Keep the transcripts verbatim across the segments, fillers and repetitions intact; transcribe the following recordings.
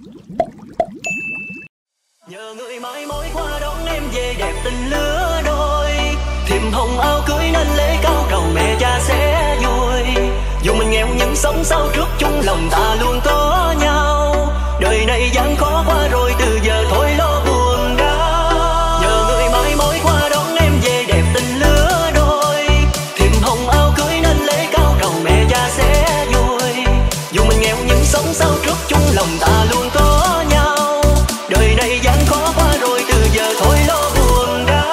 Nhờ người mãi mối qua đón em về đẹp tình lứa đôi, thiềm hồng áo cưới nên lễ cao trầu mẹ cha sẽ vui. Dù mình nghèo nhưng sống sao trước chung lòng ta luôn có nhau. Đời này gian khó qua rồi từ giờ thôi lo buồn đau. Nhờ người mãi mối qua đón em về đẹp tình lứa đôi, thiềm hồng áo cưới nên lễ cao trầu mẹ cha sẽ vui. Dù mình nghèo nhưng sống sao trước chung lòng ta luôn có nhau. Đời này gian khó qua rồi từ giờ thôi lo buồn đau.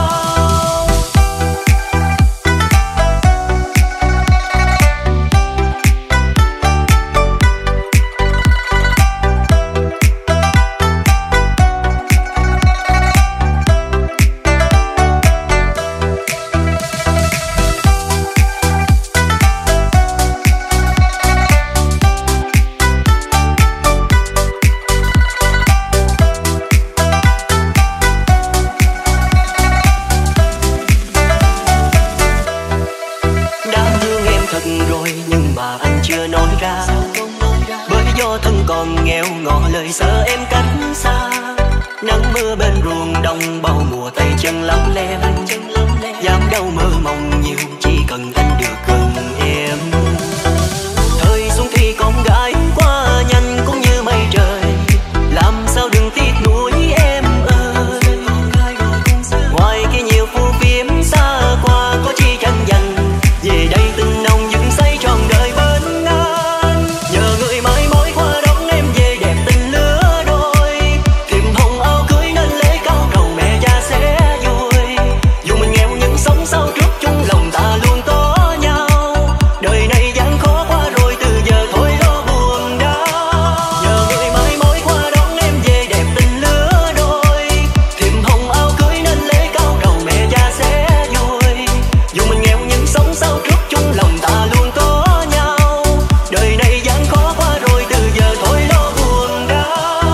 Rồi nhưng mà anh chưa nói ra, bởi do thân còn nghèo ngỏ lời sợ em cách xa. Nắng mưa bên ruộng đồng bao mùa tay chân lắm lem, dám đâu mơ mộng nhiều chỉ cần anh được gần em. Thời xuân thì con gái qua nhanh cũng như mây trời, làm sao đừng tiếc nuối em ơi. Ngoài kia nhiều phù phiếm xa qua có chi tranh giành, về đây tình nồng dựng xây trọn đời bên anh. Nhờ người mãi mối qua đón em về đẹp tình lứa đôi, thiềm hồng áo cưới nên lễ cao trầu mẹ cha sẽ vui. Dù mình nghèo nhưng sống sao trước chung lòng ta luôn có nhau. Đời này gian khó qua rồi từ giờ thôi lo buồn đau. Nhờ người mãi mối qua đón em về đẹp tình lứa đôi, thiềm hồng áo cưới nên lễ cao trầu mẹ cha sẽ vui. Dù mình nghèo nhưng sống sao trước chung lòng ta luôn có nhau. Đời này gian khó qua rồi từ giờ thôi lo buồn đau.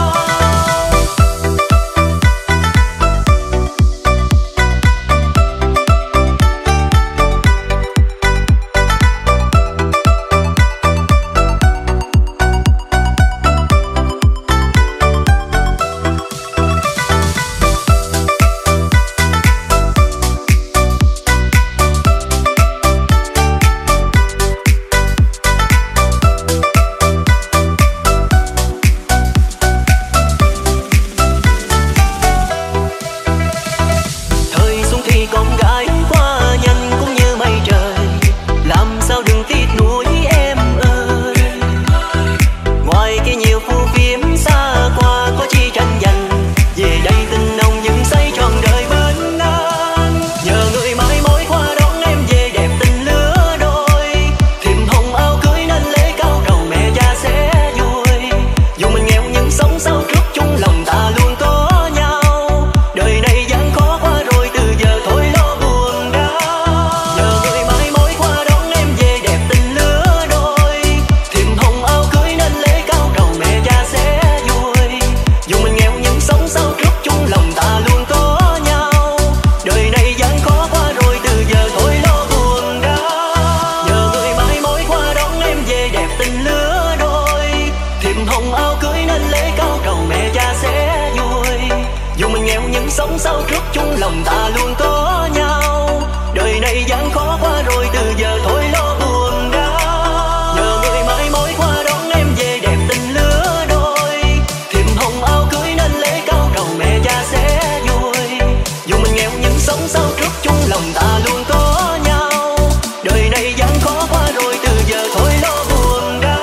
Thời xuân thì con gái qua nhanh cũng như mây trời, làm sao đừng tiếc nuối em ơi. Ngoài kia nhiều phù phiếm xa qua có chi tranh giành, về đây tình nồng dựng xây trọn đời bên anh. Nhờ người mãi mối qua đón em về đẹp tình lứa đôi, thiềm hồng áo cưới nên lễ cao trầu mẹ cha sẽ vui. Dù mình nghèo nhưng sống sao trước chung lòng ta luôn có nhau. Đời này gian khó qua rồi từ giờ thôi lo buồn đau. Nhờ người mãi mối qua đón em về đẹp tình lứa đôi, thiềm hồng áo cưới nên lễ cao trầu mẹ cha sẽ vui. Dù mình nghèo nhưng sống sao trước chung lòng ta luôn có nhau. Đời này gian khó qua rồi từ giờ thôi lo buồn đau. Nhờ người mãi mối qua đón em về đẹp tình lứa đôi, thiềm hồng áo cưới nên lễ cao trầu mẹ cha sẽ vui. Dù mình nghèo nhưng sống sao trước chung lòng ta luôn có nhau. Đời này gian khó qua rồi từ giờ thôi lo buồn đau. Nhờ người mãi mối qua đón em về đẹp tình lứa đôi, thiềm hồng áo cưới nên lễ cao trầu mẹ cha sẽ vui. Dù mình nghèo nhưng sống sao trước chung lòng ta luôn có nhau. Đời này gian khó qua rồi từ giờ thôi lo buồn đau.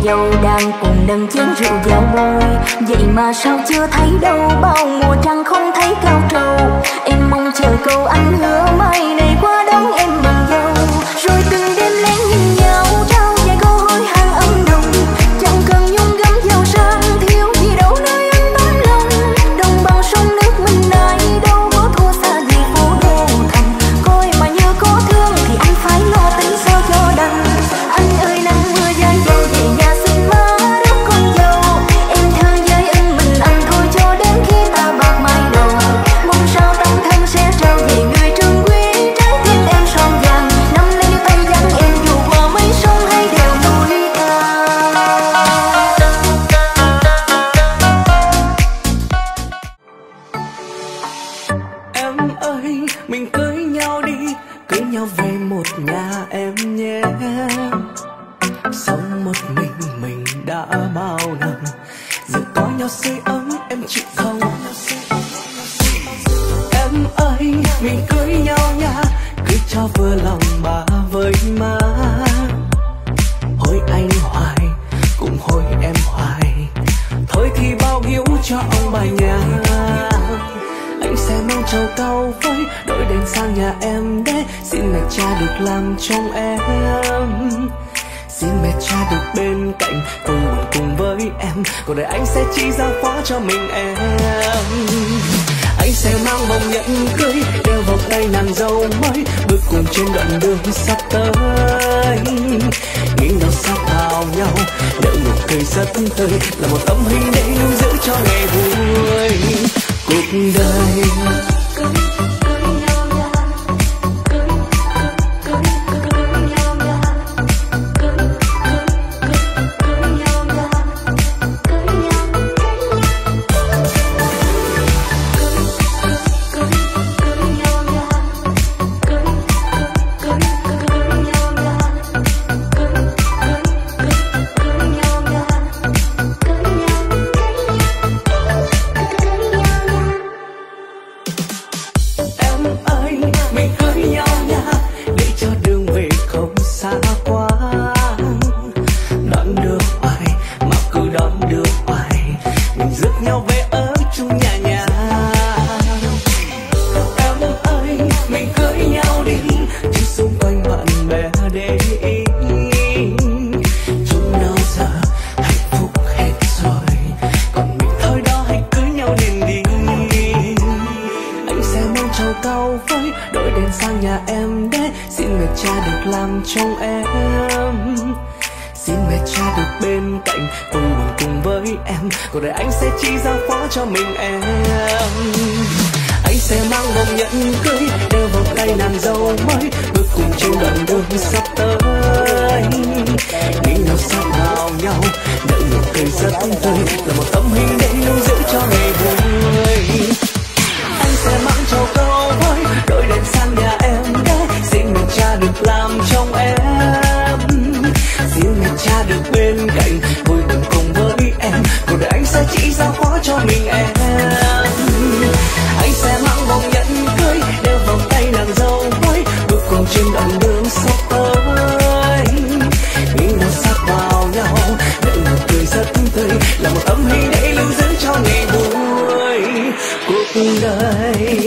dâu đang cùng nâng chén rượu vào môi. Vậy mà sao chưa thấy đâu, bao mùa trăng không thấy cao trầu. Em mong chờ câu anh hứa mai này qua đón em mừng dâu. Rồi từng đêm lén nhìn nhau trao vài câu hỏi hàng âm nồng. Chẳng cần nhung gấm giàu sang, thiếu gì đâu nơi anh tấm lòng. Đồng bằng sông nước mình này đâu có thua xa gì phố đô thành. Coi mà như có thương thì anh phải lo tính sao cho đành. Anh ơi nắng mưa dài dầu về nhà xin má rước con dâu. Em thơ với ân mình anh thôi cho đến khi ta bạc mai đầu. Mong sao tâm thân sẽ trao về người trường quý, trái tim em son vàng nắm lấy tay dẫn em dù qua mấy sông hay đèo núi cao. Em ơi mình cưới nhau đi, cưới nhau về một nhà em nhé. Sống một mình mình đã bao năm, giờ có nhau sưởi ấm em chịu không? Em ơi mình cưới nhau nha, cưới cho vừa lòng bà với má. Hối anh hoài cũng hối em hoài, thôi thì bao hiếu cho ông bà nhà. Anh sẽ mang trầu cau với đội đèn sang nhà em để xin mẹ cha được làm chồng em. Xin mẹ cha được bên cạnh vui buồn cùng với em, cuộc đời anh sẽ chỉ giao phó cho mình em. Anh sẽ mang vòng nhẫn cưới đeo vào tay nàng dâu mới, bước cùng trên đoạn đường sắp tới. Nghiêng đầu sát vào nhau nở nụ cười rất tươi, là một tấm hình để lưu giữ cho ngày vui cuộc đời. Cuộc đời anh sẽ chỉ giao phó cho mình em. Anh sẽ mang vòng nhẫn cưới đeo vào tay nàng dâu mới, bước cùng trên đoạn đường sắp tới. Nghiêng đầu sát vào nhau nở nụ cười rất tươi, là một tấm hình để lưu giữ cho ngày vui. Anh sẽ mang trầu cau với đội đèn sang nhà em để xin mẹ cha được làm chồng em. Xin mẹ cha được bên cạnh vui buồn cùng với em, cuộc đời anh sẽ chỉ giao phó cho mình em. Anh sẽ mang vòng nhẫn cưới đeo vào tay nàng dâu mới, bước cùng trên đoạn đường sắp tới. Nghiêng đầu sát vào nhau nở nụ cười rất tươi, là một tấm hình để lưu giữ cho ngày vui cuộc đời.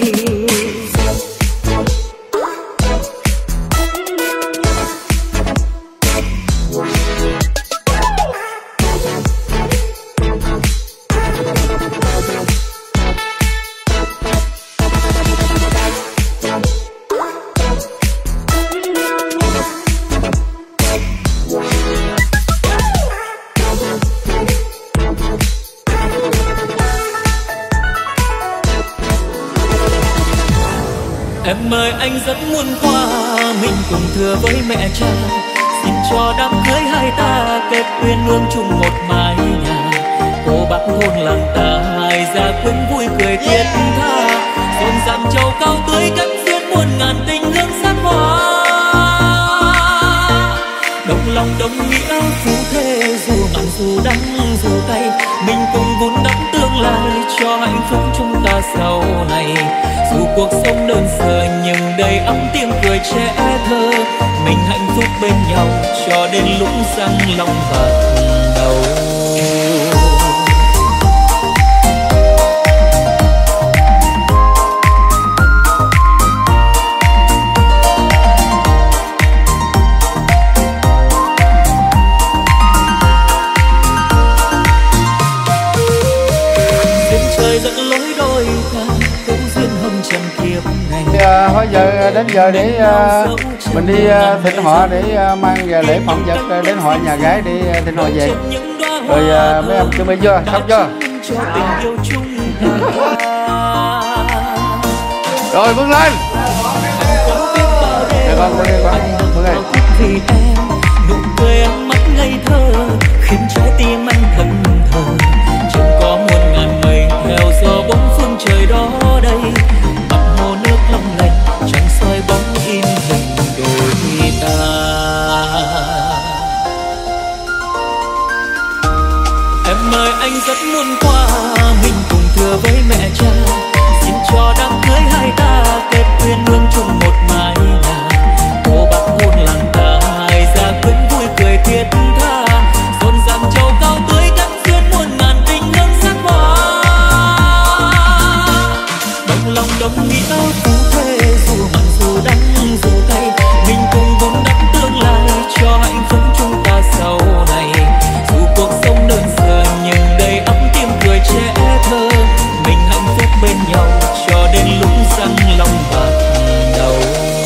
Em ơi anh rất muốn qua mình cùng thưa với mẹ cha, xin cho đám cưới hai ta kết uyên ương chung một mái nhà. Cô bác hôn làng ta hai gia quyến vui cười thiết tha, rộn ràng châu cao tươi cất duyên muôn ngàn tình hương sát hoa. Đồng lòng đồng nghĩa phú thế, dù mặn dù đắng dù cay, mình cùng vun đắp tương lai cho hạnh phúc chúng ta sau này. Dù cuộc sống đơn sơ nhưng đầy ấm tiếng cười trẻ thơ, mình hạnh phúc bên nhau cho đến lúc răng long bạc. phải giờ đến giờ để uh, mình đi uh, thịnh họ để uh, mang về lễ phẩm vật uh, đến hội nhà gái để uh, thịnh họ về. Rồi uh, mấy em chuẩn bị chưa? Xong chưa? Rồi bước lên. Để con đi con bước lên. Vì em nụ cười ánh mắt ngây thơ khiến trái tim anh thẫn thờ. Chẳng có muôn ngàn mây theo gió bốn phương trời đó đây. Mặt hồ nước long lanh chẳng soi bóng in hình đôi ta. Em ơi anh rất muốn qua mình cùng thưa với mẹ cha, xin cho đám cưới hai ta kết duyên hương chung một mái nhà. Cô bác hôn làng ta hai gia quyến vui cười thiết tha, rộn ràng châu cao tưới gắn duyên muôn ngàn tình hương sắc hoa. Đồng lòng đồng nghĩa phú thuê dù mặn dù đắng dù cay, mình cùng vun đắp tương lai cho hạnh phúc chúng ta sau này. Dù cuộc sống đơn sơ nhưng đầy ấm tim cười trẻ thơ, mình hạnh phúc bên nhau cho đến lúc răng long bạc đầu.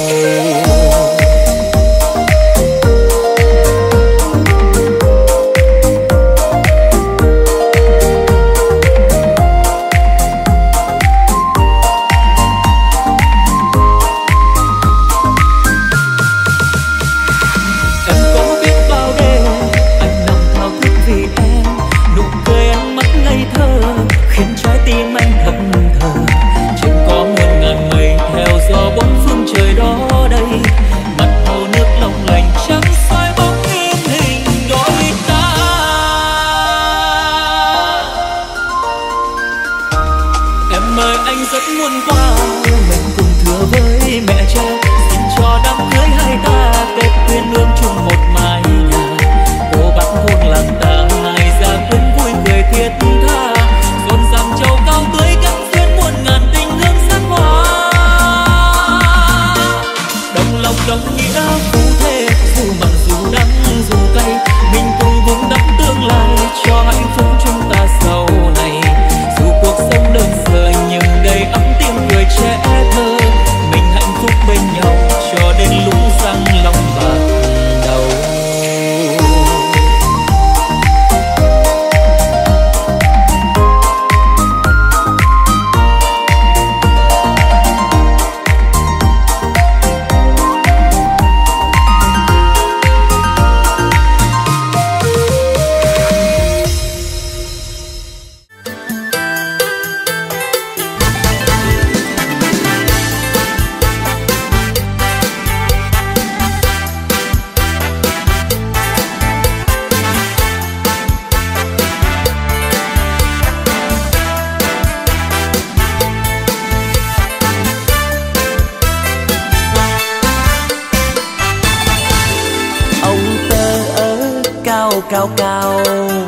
Cao cao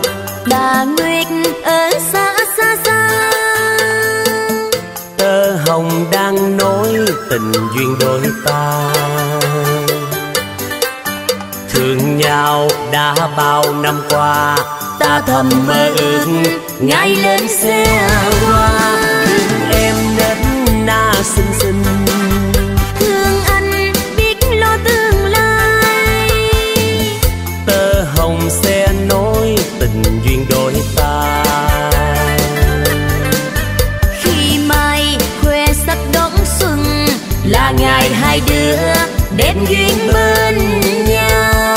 Đà Nguyệt ở xa xa xa, tơ hồng đang nối tình duyên đôi ta. Thương nhau đã bao năm qua, ta thầm mơ ước ngày lên xe hoa. Thương em đến na xinh xinh, thương anh biết lo tương lai. Tơ hồng sẽ nối tình duyên đôi ta. Khi mai khoe sắc đón xuân, là ngày hai đứa đến duyên bên nhau.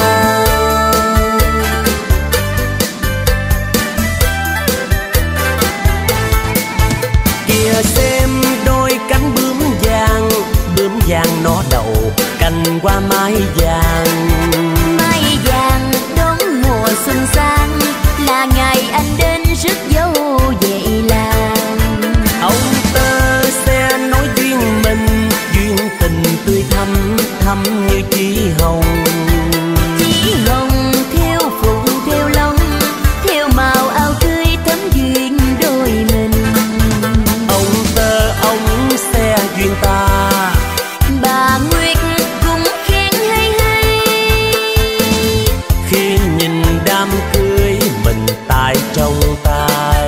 Kìa xem đôi cánh bướm vàng, bướm vàng nó đầu cành qua mái vàng. mai vàng đón mùa xuân sang, là ngày anh đến rước dâu về làng. Ông tơ sẽ nói duyên mình, duyên tình tươi thắm thắm như chí hồng. Chí hồng theo phụng theo long, theo màu áo tươi thắm duyên đôi mình. Ông tơ ông sẽ duyên ta, Bà Nguyệt cũng khen hay hay. khi nhìn đám cưới mình tay trong tay.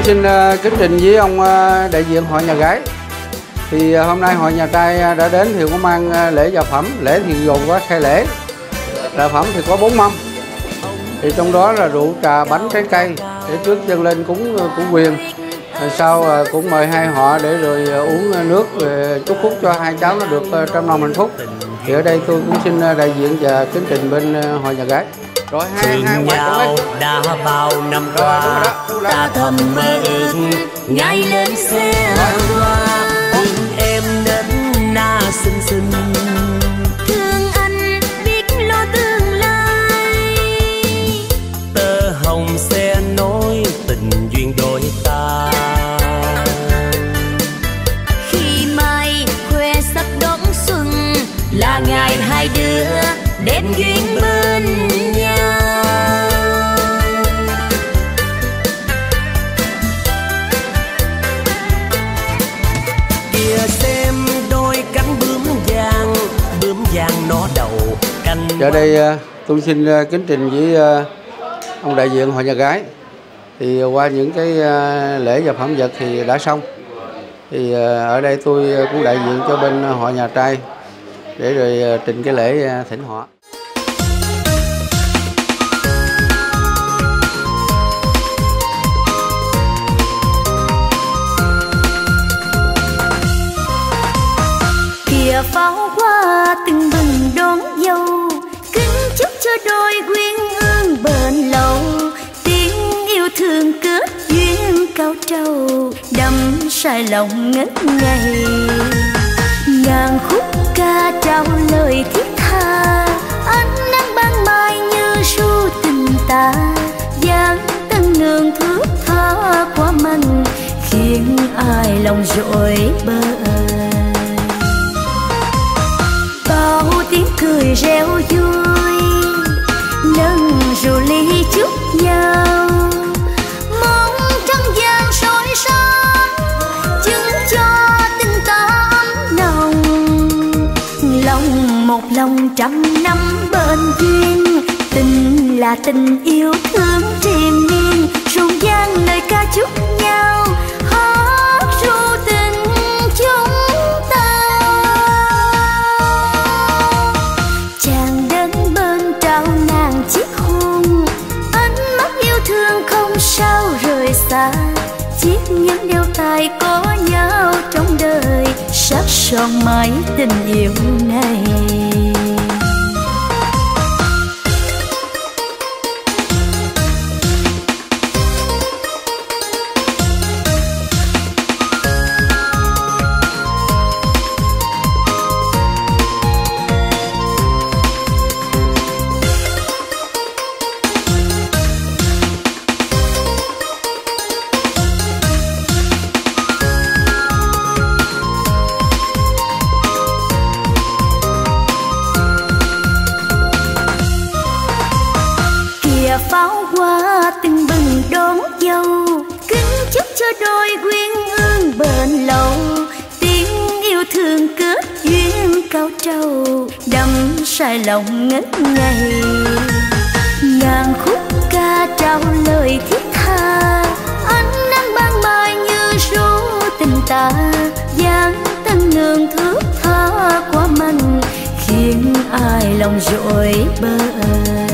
xin uh, kính trình với ông uh, đại diện hội nhà gái. Thì uh, hôm nay hội nhà trai đã đến thì có mang uh, lễ gia phẩm. Lễ thì gồm có khai lễ. Gia phẩm thì có bốn mâm. Thì trong đó là rượu, trà, bánh, trái cây để trước dâng lên cúng uh, cúng quyền. Rồi sau uh, cũng mời hai họ để rồi uh, uống uh, nước uh, chúc phúc cho hai cháu nó được uh, trăm năm hạnh phúc. Thì ở đây tôi cũng xin uh, đại diện và kính trình bên uh, hội nhà gái. Rồi hai hai ngoại nhau đã bao năm qua, ta thầm mơ ước ngày lên xe hoa, thương em đến na xinh xinh, thương anh biết lo tương lai, tơ hồng sẽ nối tình duyên đôi ta. khi mai khoe sắc đón xuân Là ngày hai đứa đến duyên bên nhau. Kìa xem đôi cánh bướm vàng, bướm vàng nó đầu cánh. Giờ đây uh, tôi xin uh, kính trình với uh, ông đại diện hội nhà gái. Thì uh, qua những cái uh, lễ và phẩm vật thì đã xong. Thì uh, ở đây tôi uh, cũng đại diện cho bên uh, hội nhà trai để rồi uh, trình cái lễ uh, thỉnh họ. kìa pháo hoa từng bừng đón dâu, kính chúc cho đôi quyến ương bền lâu, tiếng yêu thương kết duyên cao trầu, đắm say lòng ngất ngây. Ngàn khúc ca trao lời thiết tha, ánh nắng ban mai như ru tình ta, dáng tân nương thước tha quá manh, khiến ai lòng rội bời. Bao tiếng cười reo vui, nâng rượu ly chúc nhau, mong trăng vàng soi sáng, chứng cho tình ta ấm nồng. Lòng một lòng trăm năm bên duyên, tình là tình yêu thương triền miên, rộn ràng lời ca chúc nhau, hát ru tình chúng ta. Chàng đến bên trao nàng chiếc hôn, ánh mắt yêu thương không sao rời xa, chiếc nhẫn đeo tay có nhau trong đời, sắc son mãi tình yêu này. Pháo hoa từng bừng đón dâu, kính chúc cho đôi quyến ương bền lâu, tiếng yêu thương kết duyên cao trầu, đắm say lòng ngất ngây. Ngàn khúc ca trao lời thiết tha, ánh nắng ban mai như ru tình ta, dáng tân nương thước tha quá manh, khiến ai lòng rội bời.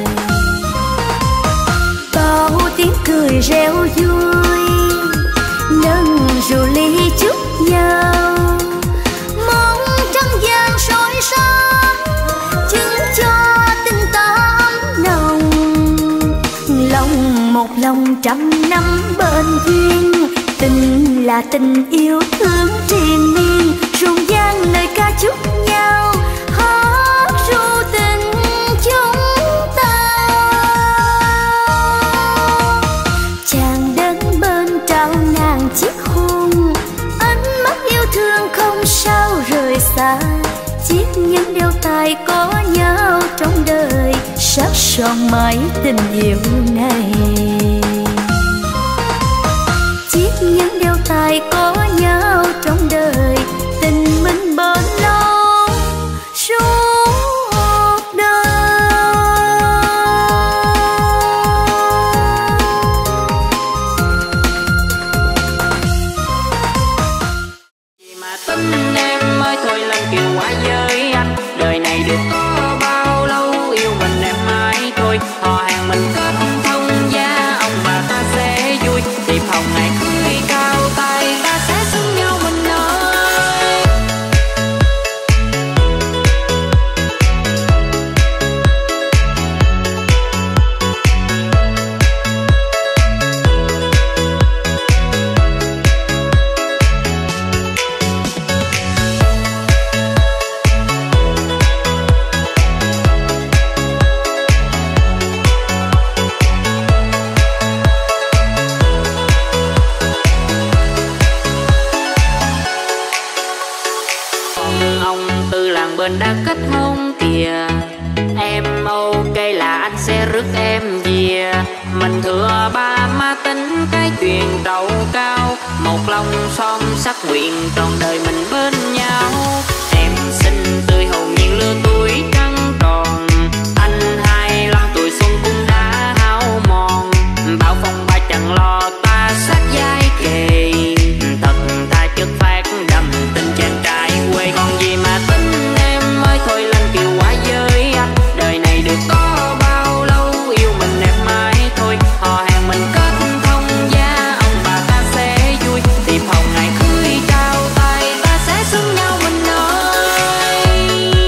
Bao tiếng cười reo vui, nâng rượu ly chúc nhau, mong trăng vàng soi sáng, chứng cho tình ta ấm nồng. Lòng một lòng trăm năm bên duyên, tình là tình yêu thương triền miên, rộn ràng lời ca chúc nhau, hát ru tình chúng ta. Chàng đến bên trao nàng chiếc hôn, ánh mắt yêu thương không sao rời xa, chiếc nhẫn đeo tay có nhau trong đời, sắc son mãi tình yêu này. Chiếc nhẫn đeo tay có nhau trong đời, tình mình bền lâu suốt đời. một lòng son sắc nguyện trọn đời mình bên nhau. Em xinh tươi hồn nhiên lứa tuổi trắng tròn, anh hai lăm tuổi xuân cũng đã hao mòn. Bao phong ba chẳng lo ta sát vai kề, thật thà chất phát đậm tình chàng trai quê. Còn gì mà tính em ơi thôi lanh kiều quá với anh, đời này được có bao lâu yêu mình em mãi thôi. Họ hàng mình kết thông gia ông bà ta sẽ vui, tìm hồng ngày cưới trao tay ta sẽ xứng nhau mình ơi.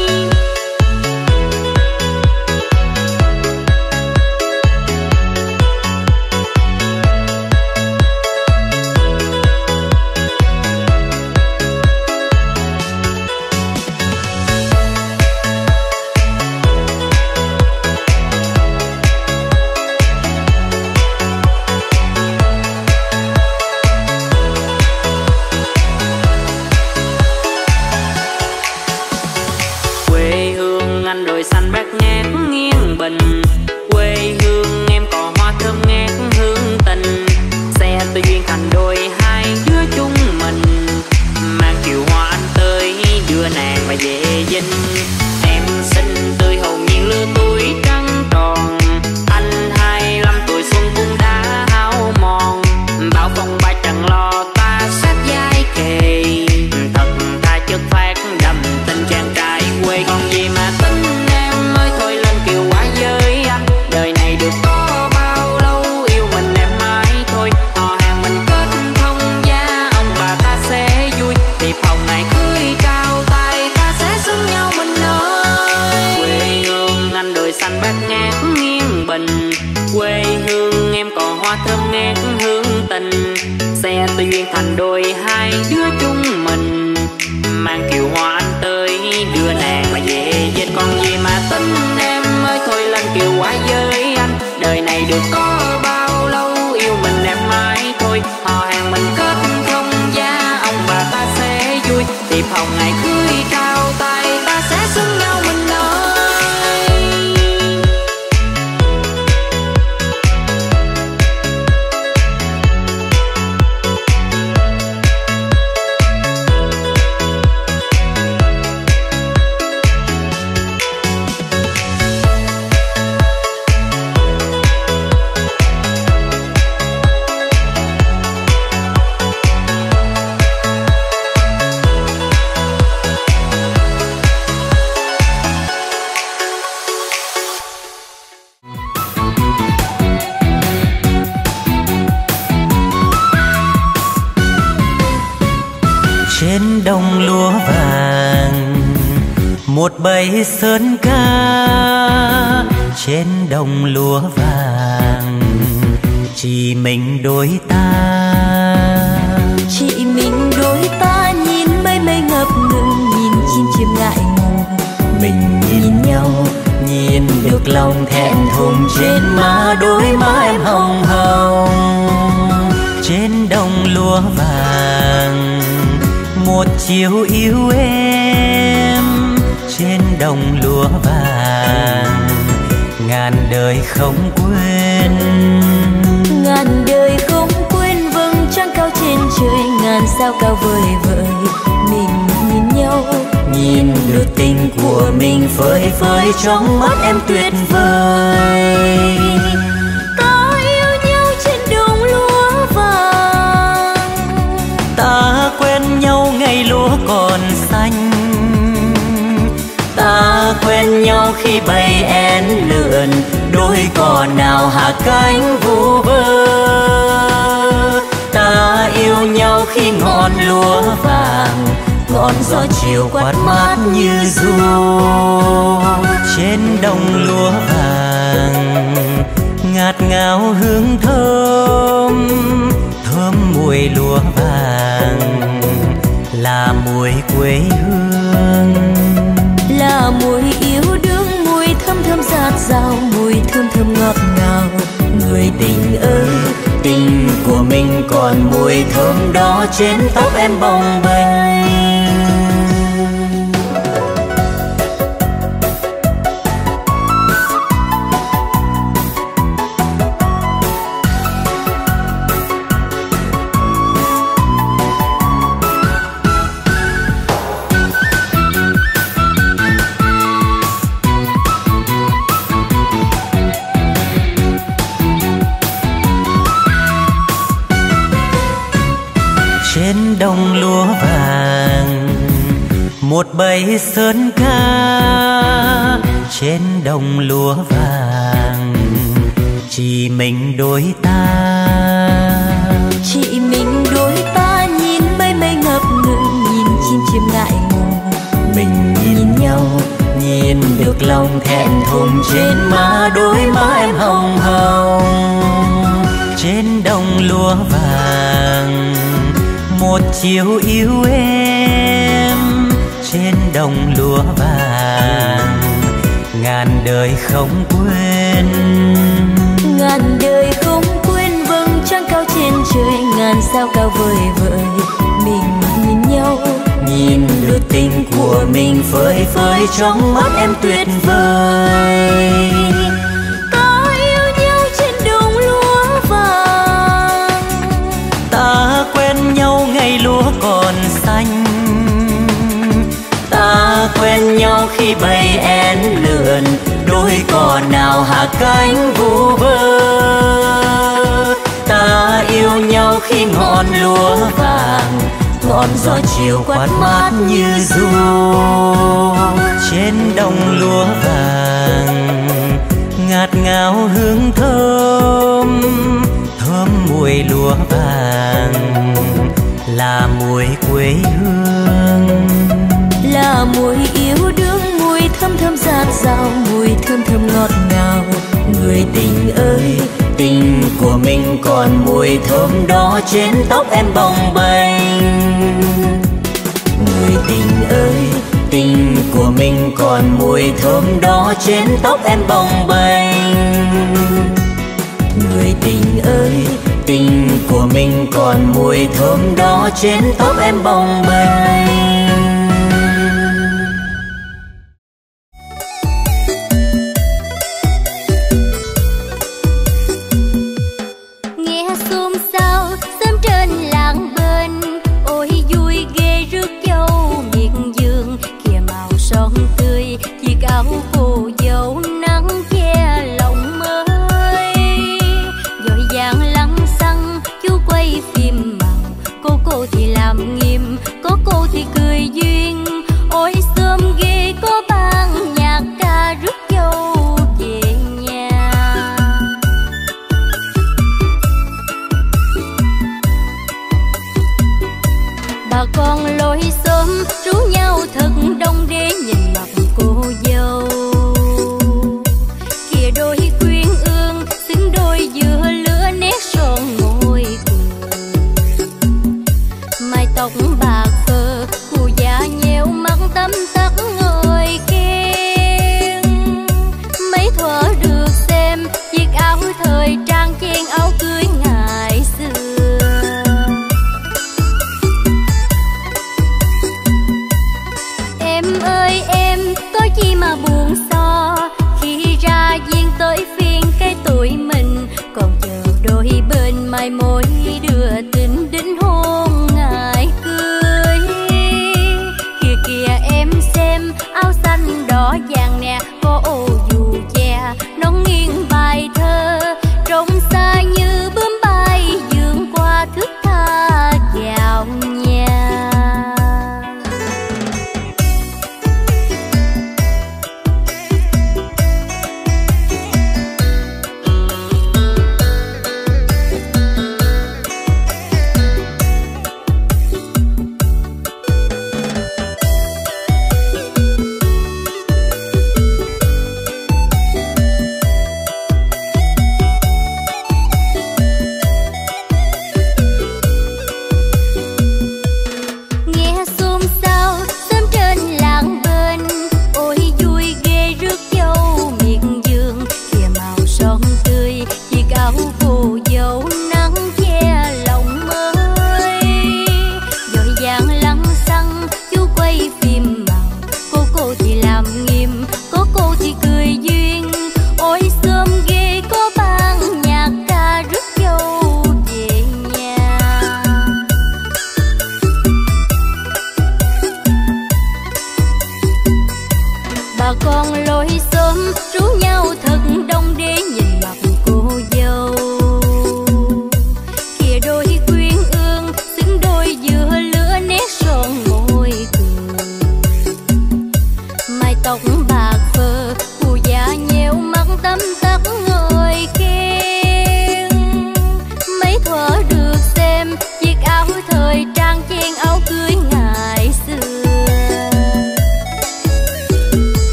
Quê hương anh đồi xanh bát ngát nghiêng bình, quê hương em có hoa thơm ngát hương tình. Xe tôi duyên thành đôi hai đứa chúng mình, mang kiều hoa anh tới đưa nàng mà về dinh. Em xinh tươi hồn nhiên lứa tuổi trắng tròn, anh hai lăm tuổi xuân cũng đã hao mòn. Bao phong ba chẳng lo ta sát vai kề, thật thà chất phát đậm tình chàng trai quê. Còn gì mà tính em ơi thôi lên kiều quá với anh, đời này được có bao lâu yêu mình em mãi thôi. Họ hàng mình kết thông gia ông bà ta sẽ vui, tiệc hồng ngày cưới trao tay ta sẽ xứng nhau mình ơi. Quê hương anh đồi xanh bát ngát nghiêng bình, quê hương em có hoa thơm ngát hương tình. Xe tôi duyên thành đôi hai đứa chúng mình, mang kiều hoa anh tới đưa nàng mà về dinh. Còn gì mà tính em ơi thôi lên kiều quá với anh, đời này được có bao lâu yêu mình em mãi thôi. Họ hàng mình kết thông gia ông bà ta sẽ vui, tiệc hồng ngày cưới trao tay ta sẽ xứng nhau mình ơi. Trên đồng lúa vàng một bầy sơn ca, trên đồng lúa vàng chỉ mình đôi ta. Chỉ mình đôi ta nhìn mây mây ngập ngừng, nhìn chim chim ngại ngùng. Mình nhìn nhau nhìn được lòng thẹn thùng, trên má đôi má em hồng hồng. Trên đồng lúa vàng một chiều yêu em, trên đồng lúa vàng ngàn đời không quên. Ngàn đời không quên vầng trăng cao trên trời, ngàn sao cao vời vợi. Mình nhìn nhau nhìn được tình của mình phơi phới trong mắt em tuyệt vời. ta yêu nhau trên đồng lúa vàng, Ta quen nhau ngày lúa còn xanh, ta quen nhau khi bầy én lượn, đôi cò nào hạ cánh vu vơ. Ta yêu nhau khi ngọn lúa vàng, ngọn gió chiều quát mát như ru. Trên đồng lúa vàng ngạt ngào hương thơm, thơm mùi lúa vàng là mùi quê hương. là mùi yêu đương, mùi thơm thơm dạt dào, mùi thơm thơm ngọt ngào. Người tình ơi, tình của mình còn mùi thơm đó trên tóc em bồng bềnh. trên đồng lúa vàng, một bầy sơn ca trên đồng lúa vàng, chỉ mình đôi ta, chỉ mình đôi ta nhìn mây mây ngập ngừng, nhìn chim chim ngại ngùng. Mình nhìn nhau, nhìn được lòng thẹn thùng, trên má đôi má em hồng hồng. Trên đồng lúa vàng, một chiều yêu em, trên đồng lúa vàng, ngàn đời không quên. Ngàn đời không quên vầng trăng cao trên trời, ngàn sao cao vời vợi. Mình nhìn nhau, nhìn được tình của mình phơi phới trong mắt em tuyệt vời. Ta yêu nhau trên đồng lúa vàng, ta quen nhau ngày lúa còn xanh, ta quen nhau khi bầy én lượn, đôi cò nào hạ cánh vu vơ. Ta yêu nhau khi ngọn lúa vàng, ngọn gió chiều quát mát như ru. Trên đồng lúa vàng, ngạt ngào hương thơm, thơm mùi lúa vàng, là mùi quê hương, là mùi yêu đương, mùi thơm thơm dạt dào, mùi thơm thơm ngọt ngào. Người tình ơi, tình của mình còn mùi thơm đó trên tóc em bồng bềnh. Người tình ơi, tình của mình còn mùi thơm đó trên tóc em bồng bềnh. Người tình ơi, tình của mình còn mùi thơm đó trên tóc em bồng bềnh. mai mối đưa tình đến hôn ngày cưới.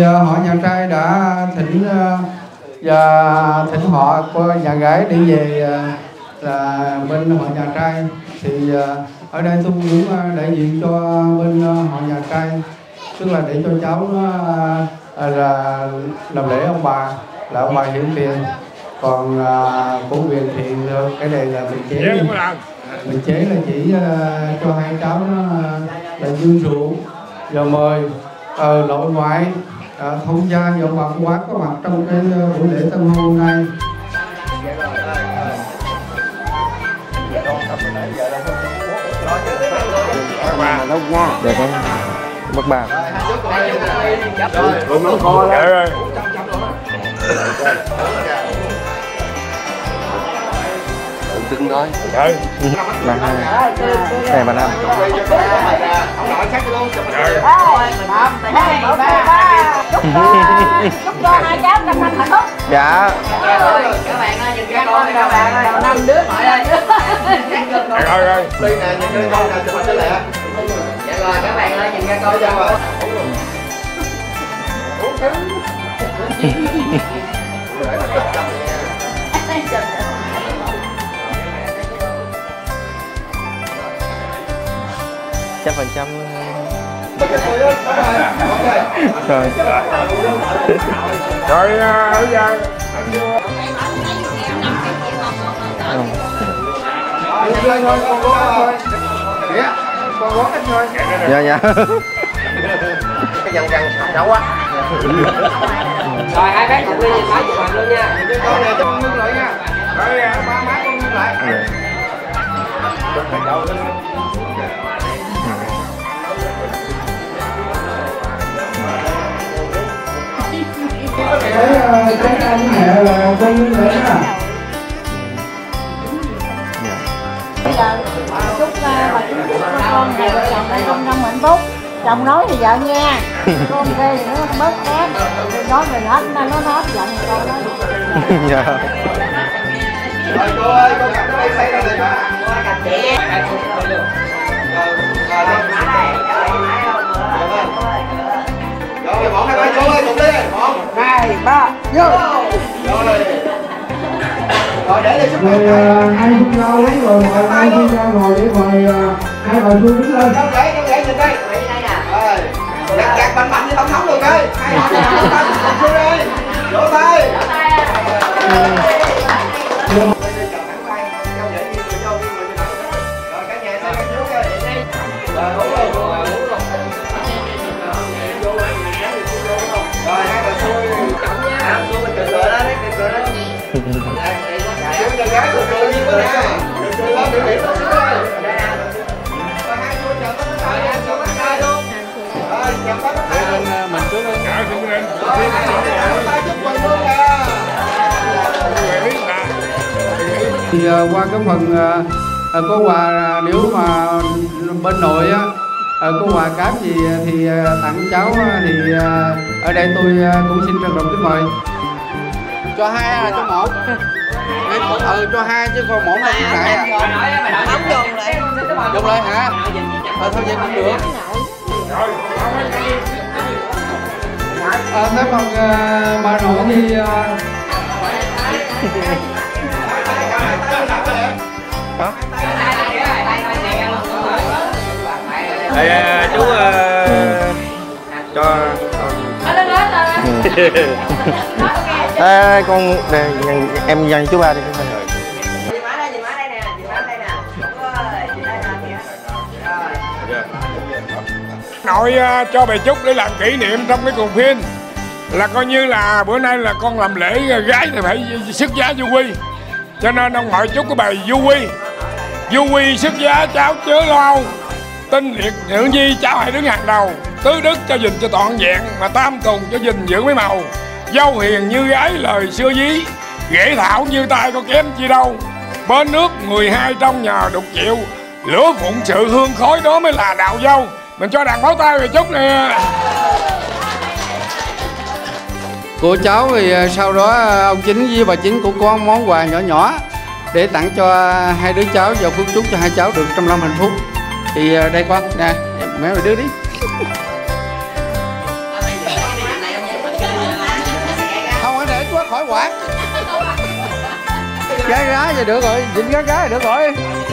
họ nhà trai đã thỉnh và thỉnh họ của nhà gái đi về là bên họ nhà trai. Thì ở đây tôi cũng đại diện cho bên họ nhà trai, tức là để cho cháu nó là làm lễ ông bà, là ông bà hiện tiền. Còn của Quyền thì cái này là mình chế mình chế là chỉ cho hai cháu nó là dương rượu rồi mời ờ, nội ngoại à, thông gia và bà quán có mặt trong cái buổi lễ tân hôn hôm nay. Đâu nha. Được không? Mất bà. Rồi, nóng kho đó. Rồi. Đừng nói. Rồi. Bà hai. Này bà năm. Chúc cho hai cháu năm năm hạnh phúc. Dạ. Các bạn ơi, nhìn ra con các bạn ơi, năm đứa mọi ơi. Rồi rồi. Đi nè, nhìn ra con nào chụp cho lẹ. Dạ rồi các bạn ơi, nhìn ra con cho. Trăm phần trăm. Rồi. Rồi ở giờ. Lên thôi, con có thôi. Dạ, con có cách thôi. Dạ dạ. Cái dần dần xấu quá. Rồi hai bác cùng đi nói chuyện làm luôn nha. Con này cho con ngưng lại nha. Rồi ba má con ngưng lại. Cái cái anh mẹ là con ngưng lại nha. Bây giờ chúc bà chúc chúc con và vợ chồng đây con năm hạnh phúc. Chồng nói thì vợ nghe, con ghê thì nó bớt ép, nói mình hết nó nó hết giận con nói. Dạ. Rồi cô ơi, cô cầm cái đây xây ra rồi mà. Cô ơi cầm chị. Rồi, một hai ba cô ơi, cùng đi. Một, Hai ba vô. rồi. Rồi để đi chúc Rồi hai phút rau lấy rồi mời hai phút rau ngồi để mời hai bà Xuân đứng lên. Con rể, con rể nhìn đây. Rồi. Gạt gạt mạnh mạnh như tổng thống luôn ơi. Hai họ gạt mạnh mạnh Xuân ơi. Vỗ tay. Vỗ tay. Rồi cả nhà sang bên trước ơi. Rồi đúng rồi, đúng rồi, đúng rồi. Rồi hai bà Xuân. À, Xuân mình cười cười đó, đấy, cười cười đó. Chú nhà gái cười cười như thế nào? Cười cười lên, biểu hiện lên xíu ơi. Rồi hai Xuân chào tất cả nhà, chào tất cả luôn. Rồi chào tất cả. Mình trước lên. Dạ, xin lên. Rồi chào tay chúc mừng luôn nè. Thì uh, qua cái phần uh, uh, có quà, nếu mà bên nội á uh, có quà cáp gì thì uh, tặng cháu uh, thì uh, ở đây tôi uh, cũng xin trân trọng kính mời. Cho hai à, cho một. Ừ, cho hai chứ còn một không ngại à. Không dùng lại. Dùng lại hả? Ờ, thôi vậy cũng được. À, tới phần uh, bà nội thì uh, hả? Đây chú uh, cho Ê, con đây, em dành chú ba đi. Chị má đây, chị má đây nè, chị má đây nè. Ôi, chị đây nè kìa. nội uh, cho bài chúc để làm kỷ niệm trong cái cuộc phim, là coi như là bữa nay là con làm lễ gái thì phải xuất giá du quy, cho nên ông ngoại chúc cái bài du quy. Du quy xuất giá cháu chớ lo, tinh liệt nữ nhi cháu hãy đứng hàng đầu, tứ đức cho gìn cho trọn vẹn, mà tam tùng cho gìn giữ mấy màu. Dâu hiền như gái lời xưa dí, ghệ thảo như tay có kém chi đâu. Bên nước mười hai trong nhờ đục chịu, lửa phụng sự hương khói đó mới là đạo dâu. Mình cho đàn báo tay về chút nè. của cháu thì sau đó ông Chính với bà Chính cũng có món quà nhỏ nhỏ để tặng cho hai đứa cháu và phước chúc cho hai cháu được trăm năm hạnh phúc. Thì đây con nè, mẹ mày đưa đi. Gái gái vậy được rồi, dính gái gái được rồi.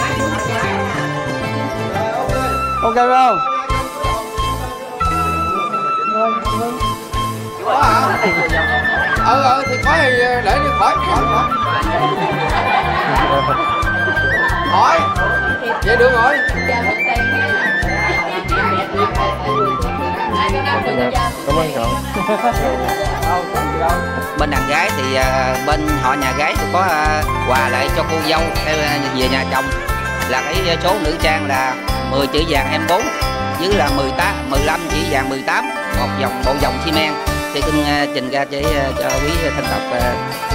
Ok không? Có hả? Ừ ừ thì có thì để đi khỏi khỏi khỏi. Hỏi. Vậy được rồi. Cảm ơn cậu. Bên đàn gái thì uh, bên họ nhà gái thì có uh, quà lại cho cô dâu theo uh, về nhà chồng là cái số nữ trang là mười chỉ vàng hai mươi bốn dưới là mười tám, mười lăm chỉ vàng mười tám, một vòng bộ vòng xi men thì xin uh, trình ra để uh, cho quý thân tộc. Uh,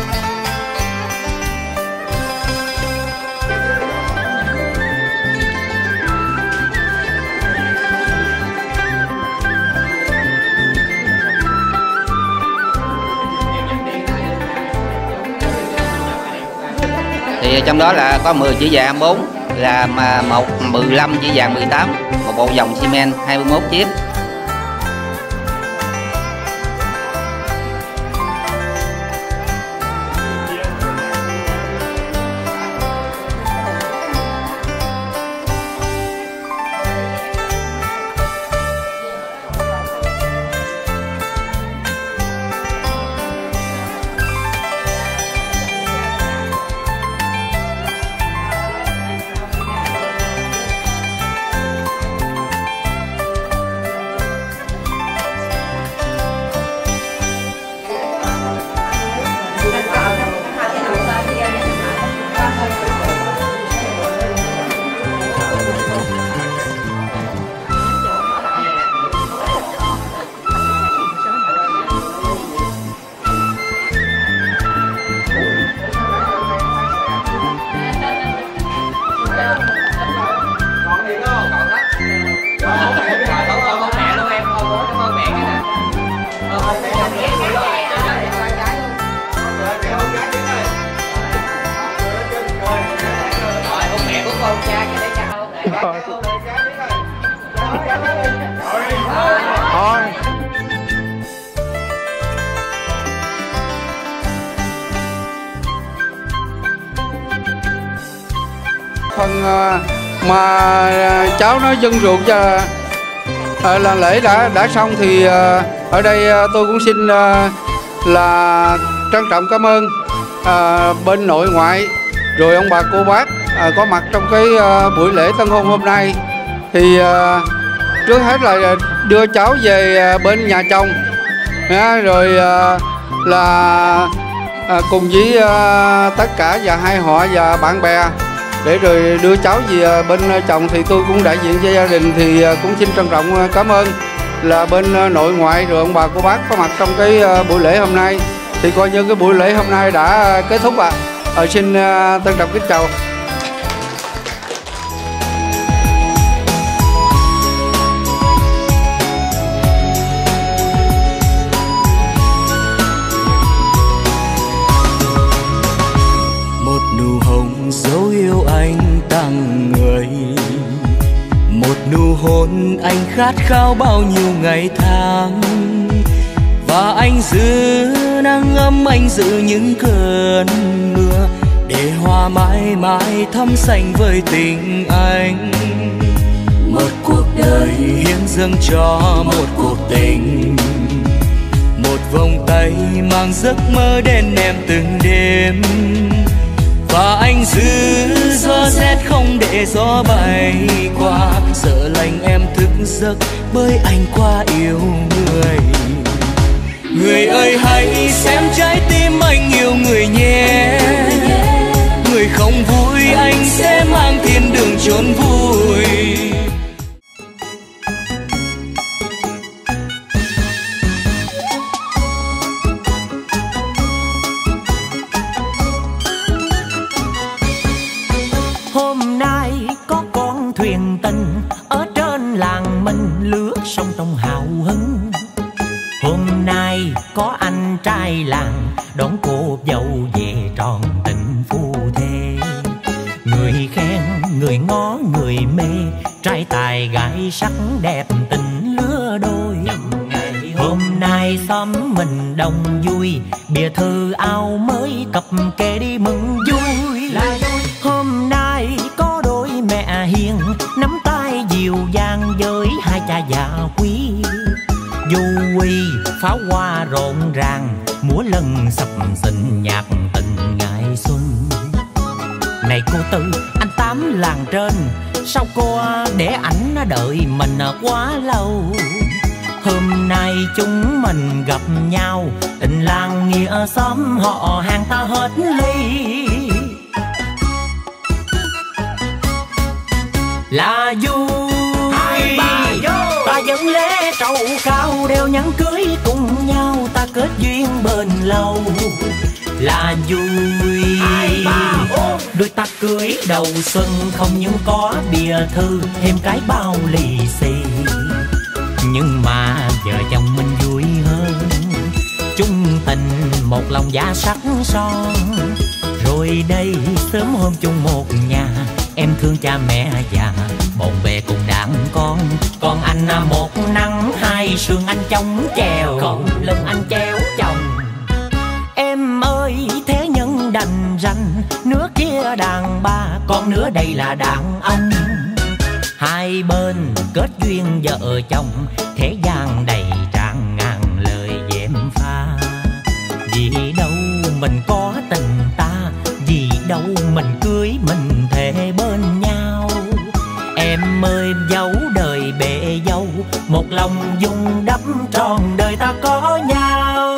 thì trong đó là có mười chỉ vàng hai mươi bốn là một mười lăm chỉ vàng mười tám, một bộ vòng xi men hai mươi mốt chiếc. Phần mà cháu nói dân rượu cho là lễ đã đã xong thì ở đây tôi cũng xin là trân trọng cảm ơn bên nội ngoại rồi ông bà cô bác có mặt trong cái buổi lễ tân hôn hôm nay. Thì trước hết là đưa cháu về bên nhà chồng rồi là cùng với tất cả và hai họ và bạn bè để rồi đưa cháu về bên chồng. Thì tôi cũng đại diện cho gia đình thì cũng xin trân trọng cảm ơn là bên nội ngoại rồi ông bà cô bác có mặt trong cái buổi lễ hôm nay. Thì coi như cái buổi lễ hôm nay đã kết thúc ạ. À. Xin trân trọng kính chào. Một nụ hồng dấu yêu anh tặng người, một nụ hôn anh khát khao bao nhiêu ngày tháng. Và anh giữ nắng ấm, anh giữ những cơn mưa để hoa mãi mãi thắm xanh với tình anh. Một cuộc đời hiến dâng cho một cuộc tình, một vòng tay mang giấc mơ đến em từng đêm. Và anh giữ gió rét không để gió bay qua, sợ lạnh em thức giấc bởi anh quá yêu người. Người ơi hãy xem trái tim anh yêu người nhé, người không vui anh sẽ mang thiên đường chốn vui. Hôm nay có con thuyền tình ở trên làng mình lướt sông trong hào hứng. Hôm nay có anh trai làng đón cô dâu về tròn tình phu thê. Người khen, người ngó, người mê, trai tài gái sắc đẹp tình lứa đôi. Hôm Hôm nay xóm mình đông vui, bìa thư áo mới cặp kê đi mừng vui. Hôm nay có đôi mẹ hiền nắm tay dịu dàng với hai cha già quý. Du quy pháo hoa rộn ràng, múa lân sập sình nhạc tình ngày xuân. Này cô Tư, anh Tám làng trên, sao cô để ảnh đợi mình quá lâu? Hôm nay chúng mình gặp nhau, tình làng nghĩa xóm họ hàng ta hết ly. Là vui hai ba vô, ta dẫn lễ trầu cao, đeo nhẫn cưới cùng nhau, ta kết duyên bền lâu. Là vui hai ba đôi ta cưới đầu xuân, không những có bìa thư thêm cái bao lì xì. Nhưng mà vợ chồng mình vui hơn, chung tình một lòng giá sắc son. Rồi đây sớm hôm chung một nhà, em thương cha mẹ già, bộn bề cùng đàn con. Còn anh một nắng hai sương anh chống chèo, còn lưng anh chéo chồng. Em ơi thế nhân đành ranh, nửa kia đàn bà, còn nửa đây là đàn ông. Hai bên kết duyên vợ chồng, thế gian đầy tràn ngàn lời dèm pha. Vì đâu mình có tình ta, vì đâu mình cưới mình thề bên nhau. Em ơi dấu đời bể dâu, một lòng dung đắp tròn đời ta có nhau.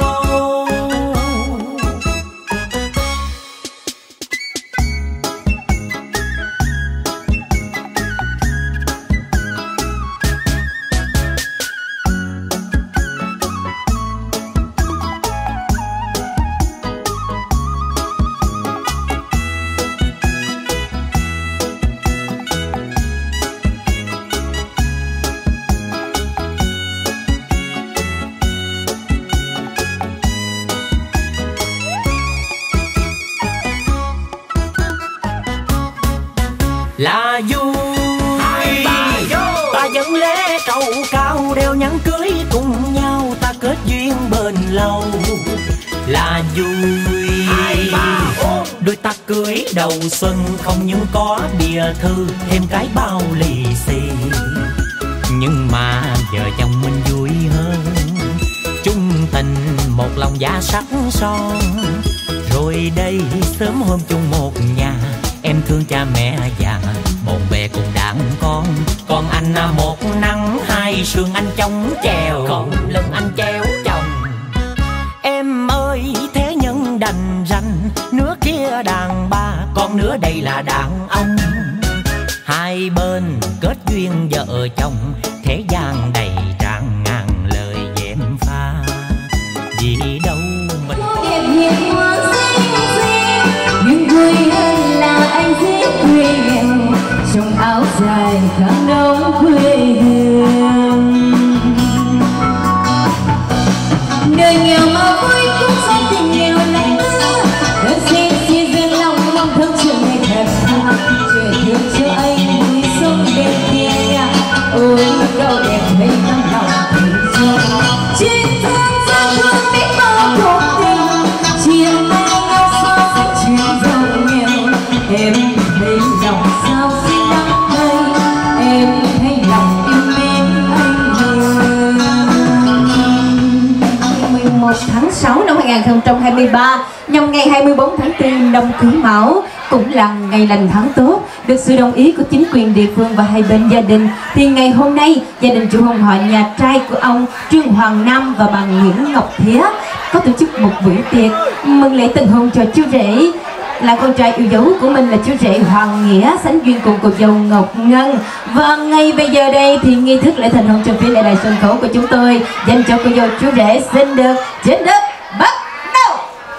Là vui hai ba vô, ta dẫn lễ trầu cao, đeo nhẫn cưới cùng nhau, ta kết duyên bền lâu. Là vui hai ba đôi ta cưới đầu xuân, không những có bìa thư thêm cái bao lì xì. Nhưng mà vợ chồng mình vui hơn, chung tình một lòng giá sắc son. Rồi đây sớm hôm chung một nhà, em thương cha mẹ già, bộn bề cùng đàn con. Còn anh một nắng hai sương anh chống chèo, còn lưng anh chéo chồng. Em ơi thế nhân đành ranh, nửa kia đàn bà, còn nửa đây là đàn ông. Hai bên kết duyên vợ chồng, thế gian đầy tràn ngàn lời dèm pha. Vì đâu mình đẹp hiền hoa xinh xinh, nhưng vui hơn là anh giết quê nghèo, trong áo dài kháng đông quê hương. Đời nghèo mà vui cũng sống tình nghèo lắm nữa, đời xin xin duyên lòng mong thương chuyện ngày thật tha, chuyện thương cho anh vui sống bên kia nhà. Ôi đâu đẹp thấy tâm lòng tình cho chiến thương gian thương biết bao cuộc tình, chia tay nhau sao sẽ chuyện giàu nghèo. Em thấy lòng sao xinh đắm đây, em thấy lòng yêu mến anh hơn. mười một tháng sáu năm hai nghìn không trăm hai mươi ba, nhằm ngày hai mươi bốn tháng tư năm Quý Mão, cũng là ngày lành tháng tốt, được sự đồng ý của chính quyền địa phương và hai bên gia đình, thì ngày hôm nay gia đình chủ hồng họ nhà trai của ông Trương Hoàng Nam và bà Nguyễn Ngọc Thía có tổ chức một bữa tiệc mừng lễ tân hôn cho chú rể, là con trai yêu dấu của mình, là chú rể Hoàng Nghĩa sánh duyên cùng cô dâu Ngọc Ngân. Và ngay bây giờ đây thì nghi thức lễ thành hôn trong phía lễ đài sân khấu của chúng tôi dành cho cô dâu chú rể xin được chính thức bắt đầu.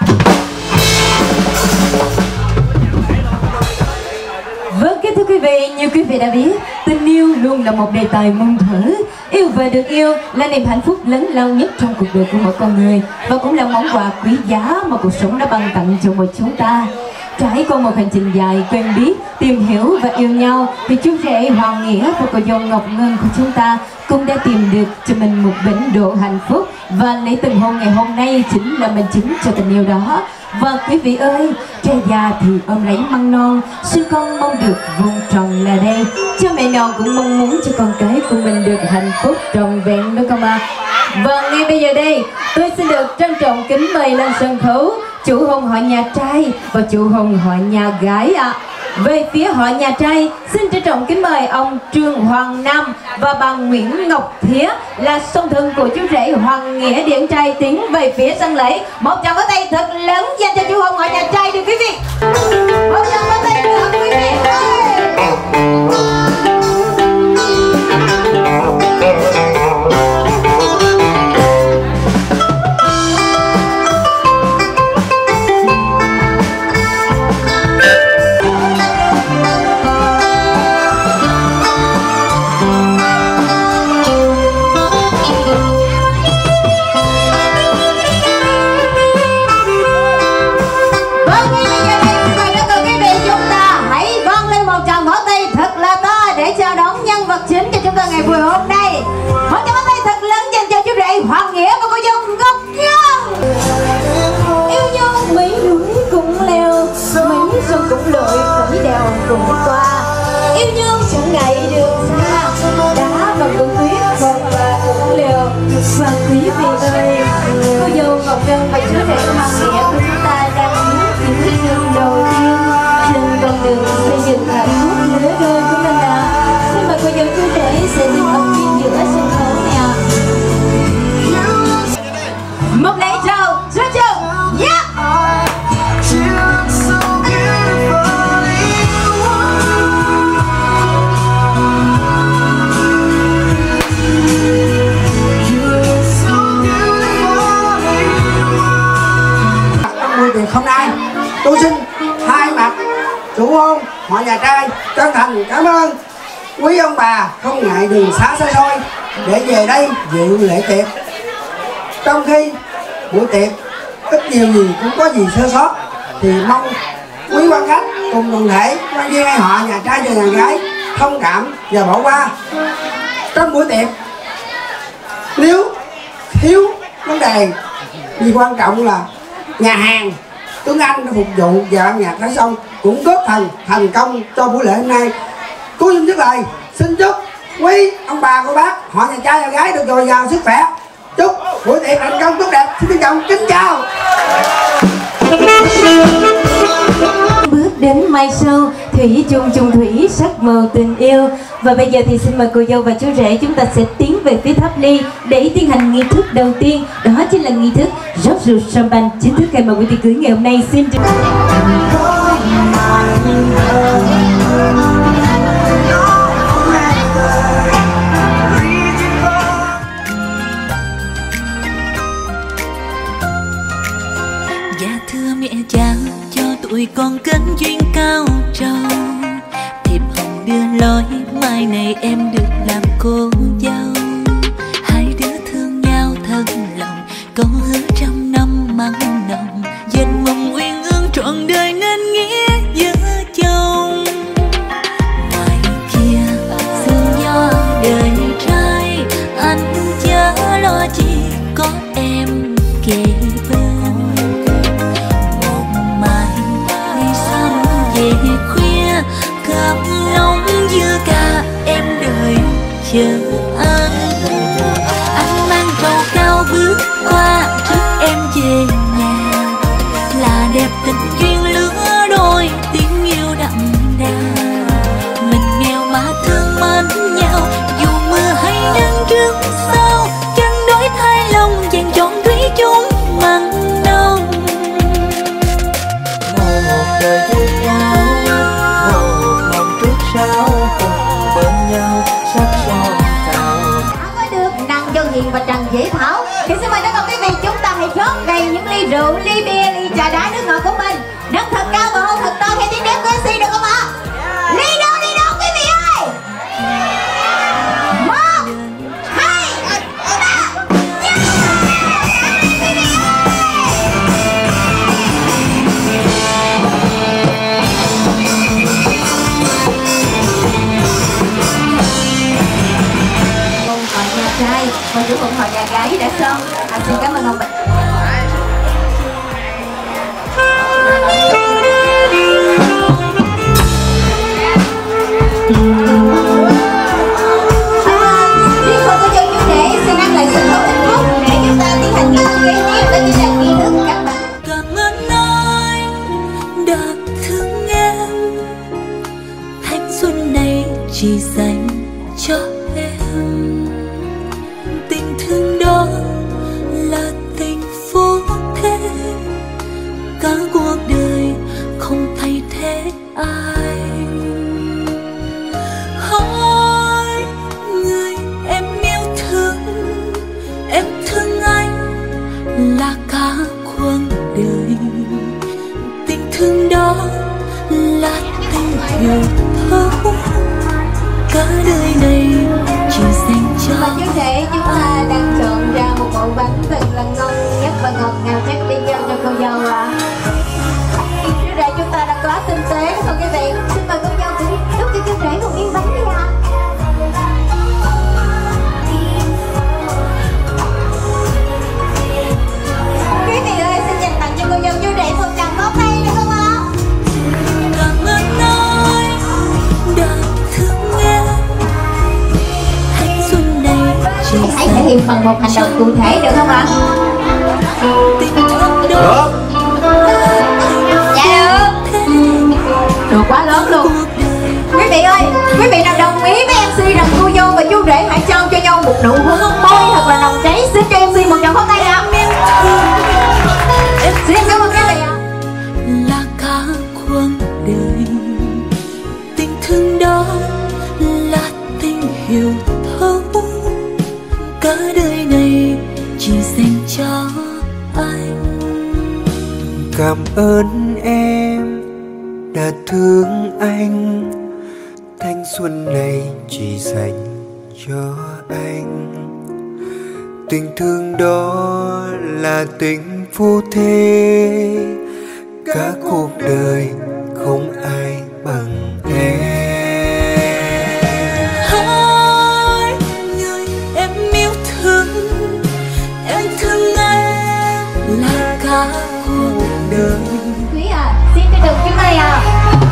Vâng, kính thưa quý vị, như quý vị đã biết, tình yêu luôn là một đề tài muôn thuở. Yêu và được yêu là niềm hạnh phúc lớn lao nhất trong cuộc đời của mỗi con người, và cũng là món quà quý giá mà cuộc sống đã ban tặng cho mỗi chúng ta. Trải qua một hành trình dài quen biết, tìm hiểu và yêu nhau, thì chú rể Hoàng Nghĩa và cô dâu Ngọc Ngân của chúng ta cũng đã tìm được cho mình một bến độ hạnh phúc. Và lễ tình hôn ngày hôm nay chính là minh chứng cho tình yêu đó. Và quý vị ơi, trai già thì ôm lấy măng non, sinh con mong được vuông tròn là đây. Cha mẹ nào cũng mong muốn cho con cái của mình được hạnh phúc trọn vẹn đúng không ạ? Và ngay bây giờ đây, tôi xin được trân trọng kính mời lên sân khấu chủ hôn họ nhà trai và chủ hôn họ nhà gái ạ. À. Về phía họ nhà trai, xin trân trọng kính mời ông Trương Hoàng Nam và bà Nguyễn Ngọc Thía là song thân của chú rể Hoàng Nghĩa điển trai tiến về phía sân lễ. Một tràng pháo tay thật lớn dành cho chủ hôn họ nhà trai được quý vị. Một tràng pháo tay nữa quý vị ơi. Ngày buổi hôm nay, một tràng pháo tay thật lớn dành cho chú rể Hoàng Nghĩa và cô dâu Ngọc Ngân. Yêu nhau mấy núi cũng leo, mấy sông cũng lội, mấy đèo cũng qua. Yêu nhau chẳng ngại đường xa, đá và cũng tuyết còn là cũng leo. Và quý vị ơi, cô dâu Ngọc Ngân và chú rể Hoàng Nghĩa của chúng ta đang bước những bước chân đầu tiên trên con đường xây dựng hạnh phúc lứa đôi của mình ạ. Xin mời cô dâu chú rể sẽ đứng ở phía giữa sân khấu nè. Một lễ chào, chào chào, yeah. Trong buổi tiệc hôm nay, tôi xin hai mặt chủ hôn họ nhà trai chân thành cảm ơn quý ông bà không ngại đường xá xa xôi để về đây dự lễ tiệc. Trong khi buổi tiệc ít nhiều gì cũng có gì sơ sót thì mong quý quan khách cùng đoàn thể quan viên hay họ nhà trai và nhà gái thông cảm và bỏ qua. Trong buổi tiệc nếu thiếu vấn đề gì quan trọng là nhà hàng Tuấn Anh đã phục vụ và âm nhạc Thái Sông cũng góp phần thành công cho buổi lễ hôm nay. Cô xin dứt lời, xin chúc quý ông bà cô bác họ nhà trai và gái được dồi dào sức khỏe, chúc buổi tiệc thành công tốt đẹp. Xin trân trọng kính chào. Bước đến mai sau, thủy chung chung thủy sắc màu tình yêu. Và bây giờ thì xin mời cô dâu và chú rể chúng ta sẽ tiến về phía tháp ly để tiến hành nghi thức đầu tiên, đó chính là nghi thức rót rượu champagne chính thức khai mạc buổi tiệc cưới ngày hôm nay. Xin trân cha cho tụi con kết duyên cao trầu, thiệp hồng đưa lối mai này em được làm cô dâu. Hai đứa thương nhau thật lòng, câu hứa trăm năm mặn nồng, dệt mộng uyên ương trọn đời nên nghĩa vợ chồng. Ngoài kia sương gió đời trai, anh chớ lo chi có em kề bên. Cặp nóng như ca em đợi chờ anh. Anh mang trầu cao bước qua trước em về nhà, là đẹp tình duyên lứa đôi tiếng yêu đậm đà. Mình nghèo mà thương mến nhau, dù mưa hay nắng trước sau, chân đối thay lòng vàng chọn thủy chung mặn nồng. Một đời thương nhau, sao cùng bên nhau sắc son cao. Mới được nàng Dân Hiền và Trần Dễ Thảo thì xin mời tất cả quý vị chúng ta hãy rót đầy những ly rượu, ly bia, ly trà đá, nước ngọt của mình. Nâng thật cao và hôn thật to theo tiếng đếm của em xê được không ạ? Ly đâu, ly đâu quý vị ơi. Một, hai, ba. bằng một hành động cụ thể được không ạ? Được. Dạ được. Được quá lớn luôn. Quý vị ơi, quý vị nào đồng ý với em xê rằng cô dâu và chú rể hãy trao cho nhau một nụ hôn môi thật là nồng cháy, xin cho em xê một tràng pháo tay nào. Xin cảm ơn các vị ạ. Là cả cuộc đời, tình thương đó là tình hiểu thấu, cả đời này chỉ dành cho anh. Cảm ơn em đã thương anh, thanh xuân này chỉ dành cho anh. Tình thương đó là tình phu thê, cả cuộc đời không ai bằng em. Hai người em yêu thương, em thương anh là cả cuộc đời. Quý à, xin cho được cái này à.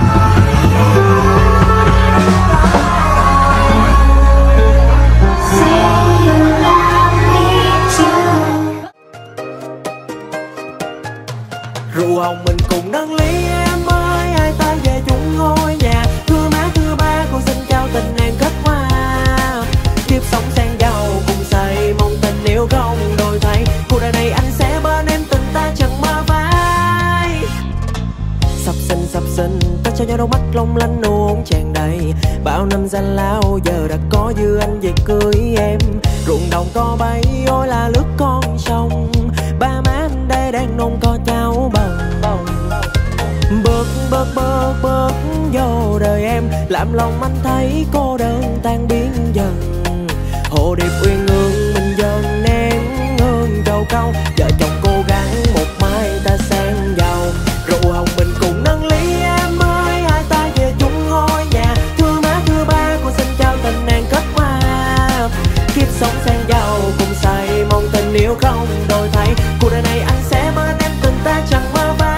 Rượu hồng mình cùng nâng ly em ơi, hai ta về chung ngôi nhà. Thưa má thưa ba con xin trao tình em kết hoa, kiếp sống sang giàu cùng xây mong tình yêu không đổi thay. Cuộc đời này anh sẽ bên em, tình ta chẳng mơ phai. Sắp sinh sắp sinh ta cho nhau đôi mắt long lanh nụ hôn tràn đầy. Bao năm danh lao giờ đã có dư anh về cưới em. Ruộng đồng có bay ôi là lướt con sông, ba má anh đây đang nôn co cháu bồng. Bước bước bước bước vô đời em, làm lòng anh thấy cô đơn tan biến dần. Hồ điệp uyên ương mình dần nén hương trầu cau, vợ chồng cố gắng một mai ta sang giàu. Rượu hồng mình cùng nâng ly em ơi, hai ta về chung ngôi nhà. Thưa má thưa ba con xin trao tình nàng kết hoa, kiếp sống sang giàu cùng say mong tình yêu không đổi thay. Cuộc đời này anh sẽ bên em, tình ta chẳng mơ phai.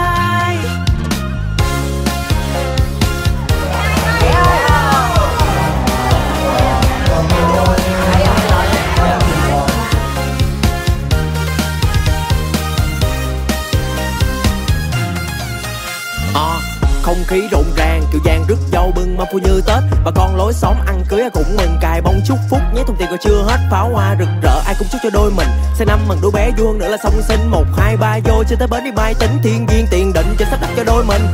À, không khí rộn ràng kiểu vàng rước dâu bưng mâm phu như Tết. Bà con lối xóm ăn cưới cũng mừng, cài bông chúc phúc nhé, thông tiền còn chưa hết. Pháo hoa rực rỡ ai cũng chúc cho đôi mình sẽ năm mừng đứa bé vuông nữa là xong sinh. Một hai ba vô trên tới bến đi bay tính thiên duyên tiền định cho sắp đặt cho đôi mình.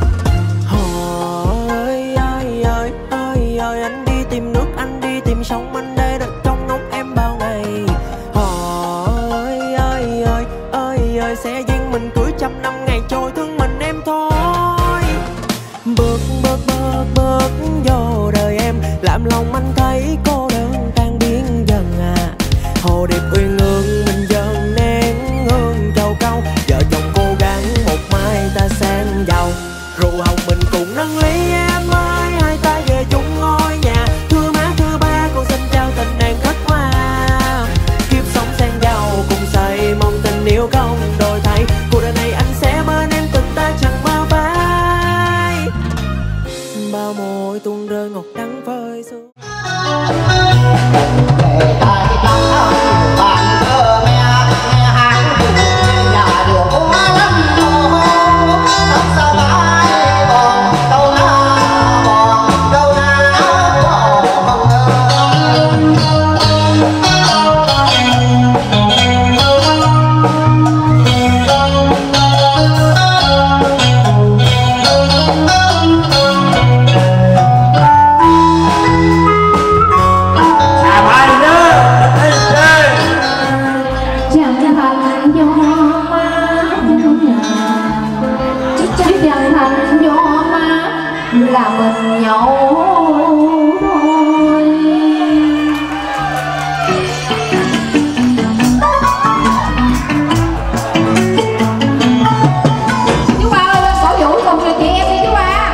Ôi ơi ơi ơi ơi anh đi tìm nước, anh đi tìm sông, anh đây được trong ngóng em bao ngày. Ôi ơi ơi ơi ơi sẽ duyên mình cưới trăm năm ngày trôi thương mình em thôi. Bước bước bước bước vô đời em, làm lòng anh thấy cô đơn tan biến dần à. Hồ điệp uyên ương mình dần nén hương trầu cau, vợ chồng cố gắng một mai ta sang giàu. Rượu hồng mình cùng nâng ly em ơi, hai ta về chung ngôi nhà. Thưa má thưa ba con xin trao tình nàng kết hoa, kiếp sống sang giàu cùng say mong tình yêu không đổi thay. Cuộc đời này anh sẽ bên em, tình ta chẳng mơ phai. Bao môi tuôn rơi ngọt đắng phơi sương. Là mình nhậu thôi. Chú ba ơi, lên cổ vũ cùng cho chị em đi chú ba.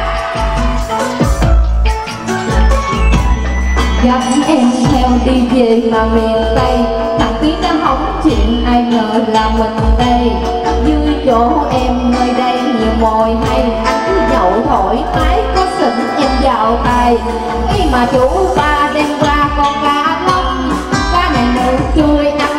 Dắt em theo đi về mà miền Tây, thằng Tiến đã hóng chuyện ai ngờ là mình đây. Dưới chỗ em nơi đây nhiều mồi hay, anh cứ nhậu thoải mái có xịn em vào tay. Khi mà chủ ba đem ra con cá lóc, cá này nướng trươi ăn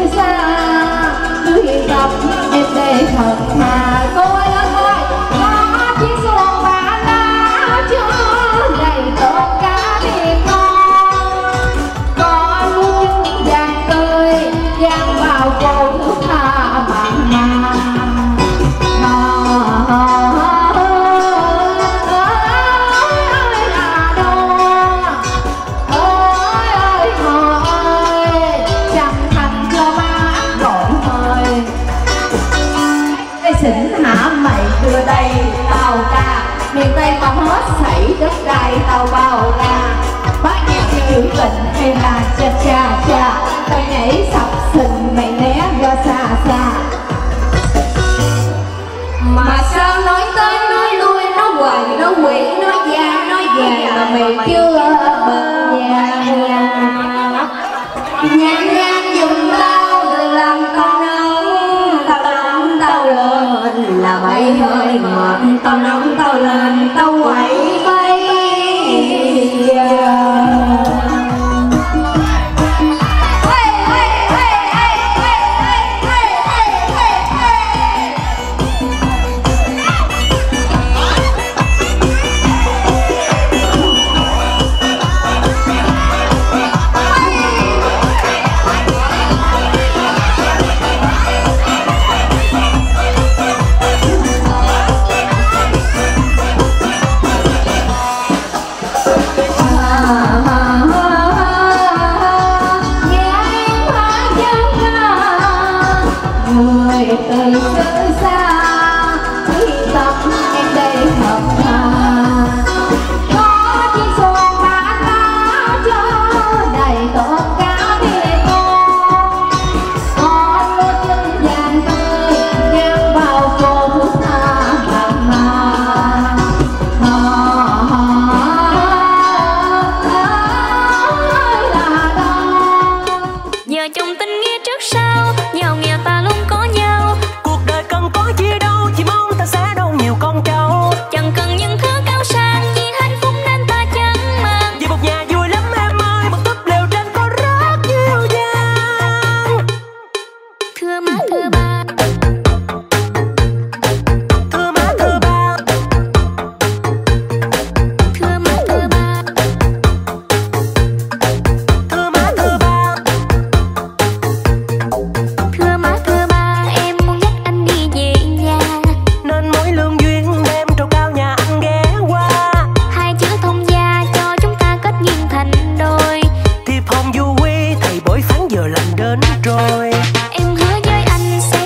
xưa xa, cứ hiện gặp em đây thật thà. Cô ơi lên thôi, có chiếc xuồng ba lá chưa đầy tốt cả miền non. Có lúa vàng tươi giăng vào cô nước tha mặn mà. Xỉn hả mày đưa đây tàu ca, miền Tây mà hết sảy đất đai tàu bao ra. Bác nhạc trữ tình hay là cha cha cha, tao nhảy sập sình mày né ra xa xa. Mà sao nói tới nói lui, nói hoài nói quỷ, nói già nói già mà mày chưa bật nhà nhà. Nhàn nhàn dùng tao đừng làm con nóng, tao nóng tao lên là bay hơi ngọt, tao nóng tao lên tao quậy bay. Từ xứ xa khi tâm em đây thật thà, có chiếc xuồng ba lá cho đầy tốt cả miền non. Có lúa chân vàng tươi giăng vào cô nước tha mặn mà. Giờ chung tình nghĩa trước sau, giàu nghèo ta luôn có nhau. Cần có gì đâu, chỉ mong ta sẽ đâu nhiều con cháu. Chẳng cần những thứ cao sang, vì hạnh phúc nên ta chẳng màng. Vì một nhà vui lắm em ơi, một túp lều tranh có rất nhiều gian. Thưa má thưa ba, thưa má thưa ba, thưa má thưa ba, thưa má thưa ba, thưa má thưa ba, em muốn dắt anh đi về nhà. nên mỗi lương duyên đem trầu cao nhà anh ghé qua. Hai chữ thông gia cho chúng ta kết duyên thành đôi. Thiệp hồng du quy thầy bói phán giờ lành đến rồi. Em hứa với anh sẽ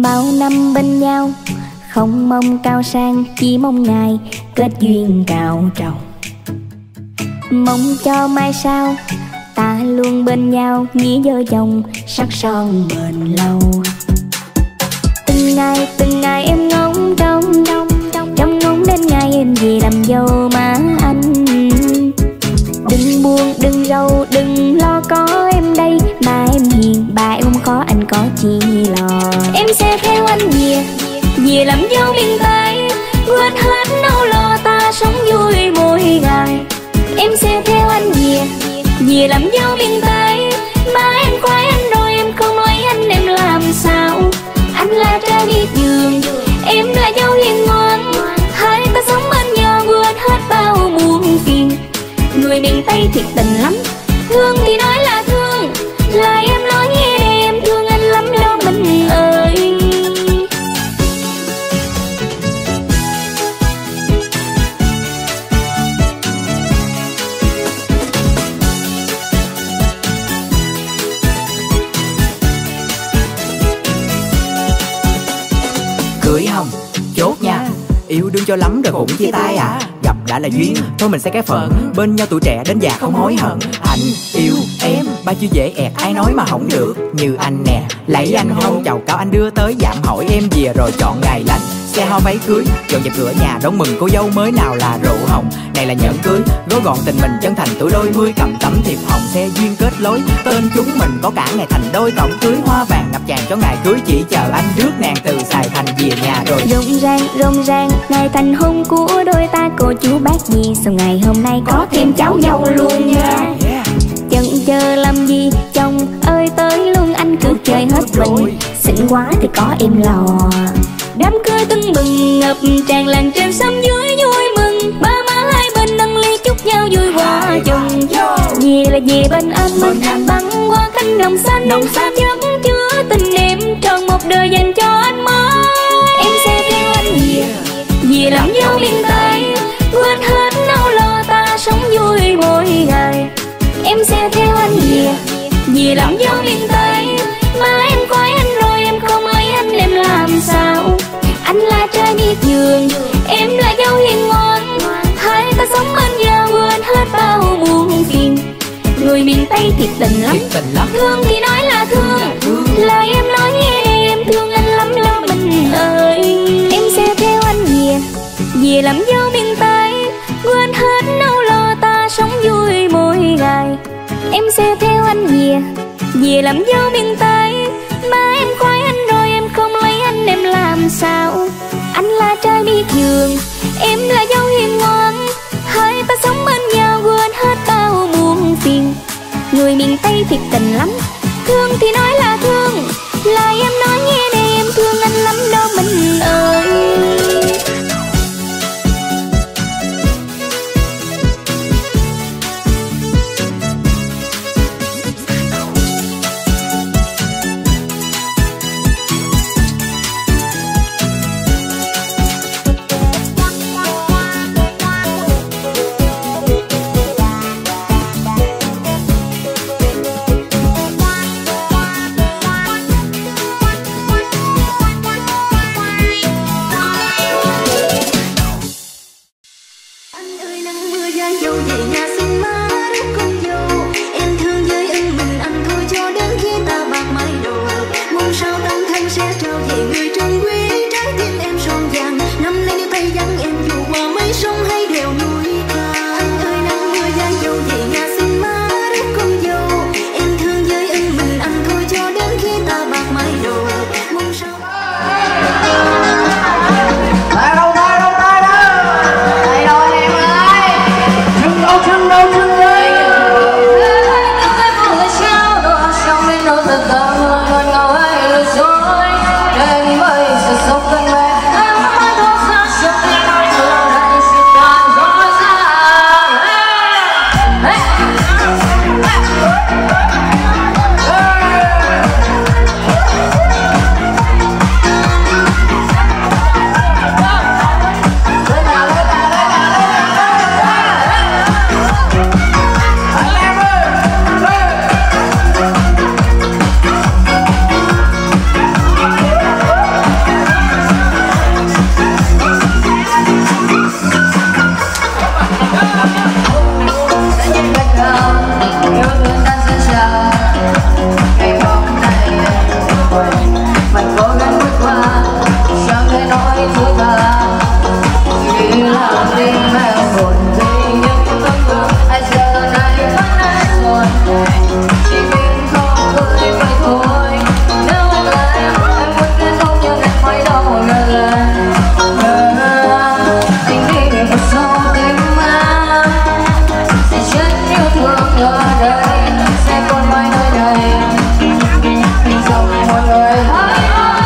Bao năm bên nhau không mong cao sang, chỉ mong ngày kết duyên cao trầu. Mong cho mai sau ta luôn bên nhau, nghĩa vợ chồng sắc son bền lâu. Từng ngày từng ngày em ngóng trông trông trông ngóng đến ngày em về làm dâu má anh. Đừng buồn đừng rầu đừng lo có em đây, mà em hiền bà em không khó anh có chi lo. Em sẽ theo anh về về làm dâu miền Tây, quên hết nỗi lo ta sống vui mỗi ngày. Em sẽ theo anh về về làm dâu miền Tây, mà em khoái anh rồi em không nói anh em làm sao. Anh là trai biết giường, em là dâu hiền ngoan, hai ta sống bên nhau quên hết bao muôn phiền. Người miền Tây thiệt tình lắm, thương thì nói là thương, lại em nói nghe để em thương anh lắm đó mình ơi. Cưới không? Chốt nha. Yêu đương cho lắm rồi cũng chia tay à? Gặp đã là duyên, thôi mình sẽ cái phận, bên nhau tuổi trẻ đến già không hối hận. Anh yêu em, ba chữ dễ ẹt ai nói mà không được. Như anh nè, lấy anh hôn chầu cao anh đưa tới, giảm hỏi em về rồi chọn ngày lành. Xe hoa váy cưới, dọn dẹp cửa nhà đón mừng cô dâu mới, nào là rượu hồng, này là nhẫn cưới. Gói gọn tình mình chân thành tuổi đôi mươi, cầm tấm thiệp hồng xe duyên kết lối. Tên chúng mình có cả ngày thành đôi, tổng cưới hoa vàng ngập tràn cho ngày cưới. Chỉ chờ anh rước nàng từ Sài Thành về nhà rồi. Rộn ràng rộn ràng ngày thành hôn của đôi ta, cô chú bác gì sao ngày hôm nay có thêm cháu dâu luôn nha. Chần chờ làm gì chồng ơi tới luôn, anh cứ chơi hết mình, xinh quá thì có em lò. Đám cưới tưng bừng ngập tràn làng trên xóm dưới vui mừng, ba má hai bên nâng ly chúc nhau vui hòa chừng. Về là về bên anh mình băng qua cánh đồng xanh, đồng xanh chất chứa tình em tròn một đời dành cho anh mới. Em sẽ theo anh về về làm dâu miền Tây, quên hết nỗi lo ta sống vui mỗi ngày. Em sẽ theo anh về về làm dâu miền Tây, mà em khoái anh rồi em không nói anh em làm sao. Anh là trai biết giường, em là dâu hiền ngoan, hai ta sống bên nhau quên hết bao muôn phiền. Người miền Tây thiệt tình lắm, thương thì nói là thương, lời em nói nghe để em thương anh lắm đó mình ơi. Em sẽ theo anh về về làm dâu miền Tây, quên hết nỗi lo ta sống vui mỗi ngày. Em sẽ theo anh về về làm dâu miền Tây, mà em khoái anh rồi em không lấy anh em làm sao. Anh là trai biết giường, em là dâu hiền ngoan, hai ta sống bên nhau quên hết bao muôn phiền. Người miền Tây thiệt tình lắm, thương thì nói là thương, lời em nói nghe để em thương anh lắm đó mình ơi. buồn. Chỉ biết không cười vậy thôi. Nếu anh là em, em muốn kết thúc nhưng em phải đâu một lần. Anh đi về một sâu tim em, sẽ chết yêu thương ở đây, sẽ còn mãi nơi này. Dòng mọi người hãy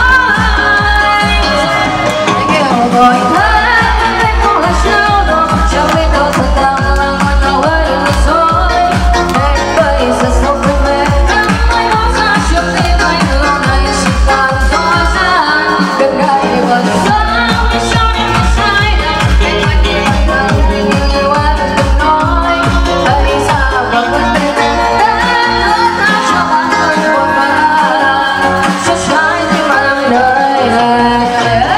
anh yêu gọi thế, anh không là sao đâu, chẳng biết đâu thật lòng là ngọn nào ấy là dối. Nên bây giờ sống với mình, em hãy nói ra trước tim anh lâu nay chỉ càng dối gian. Đừng ngại vẫn sống, vì sao em có sai đâu, anh phải đi bằng đường vì như yêu em đừng nói. Hãy xa và quên tên em, để hứa ta cho bản thân một vài cho trái tim anh đời này.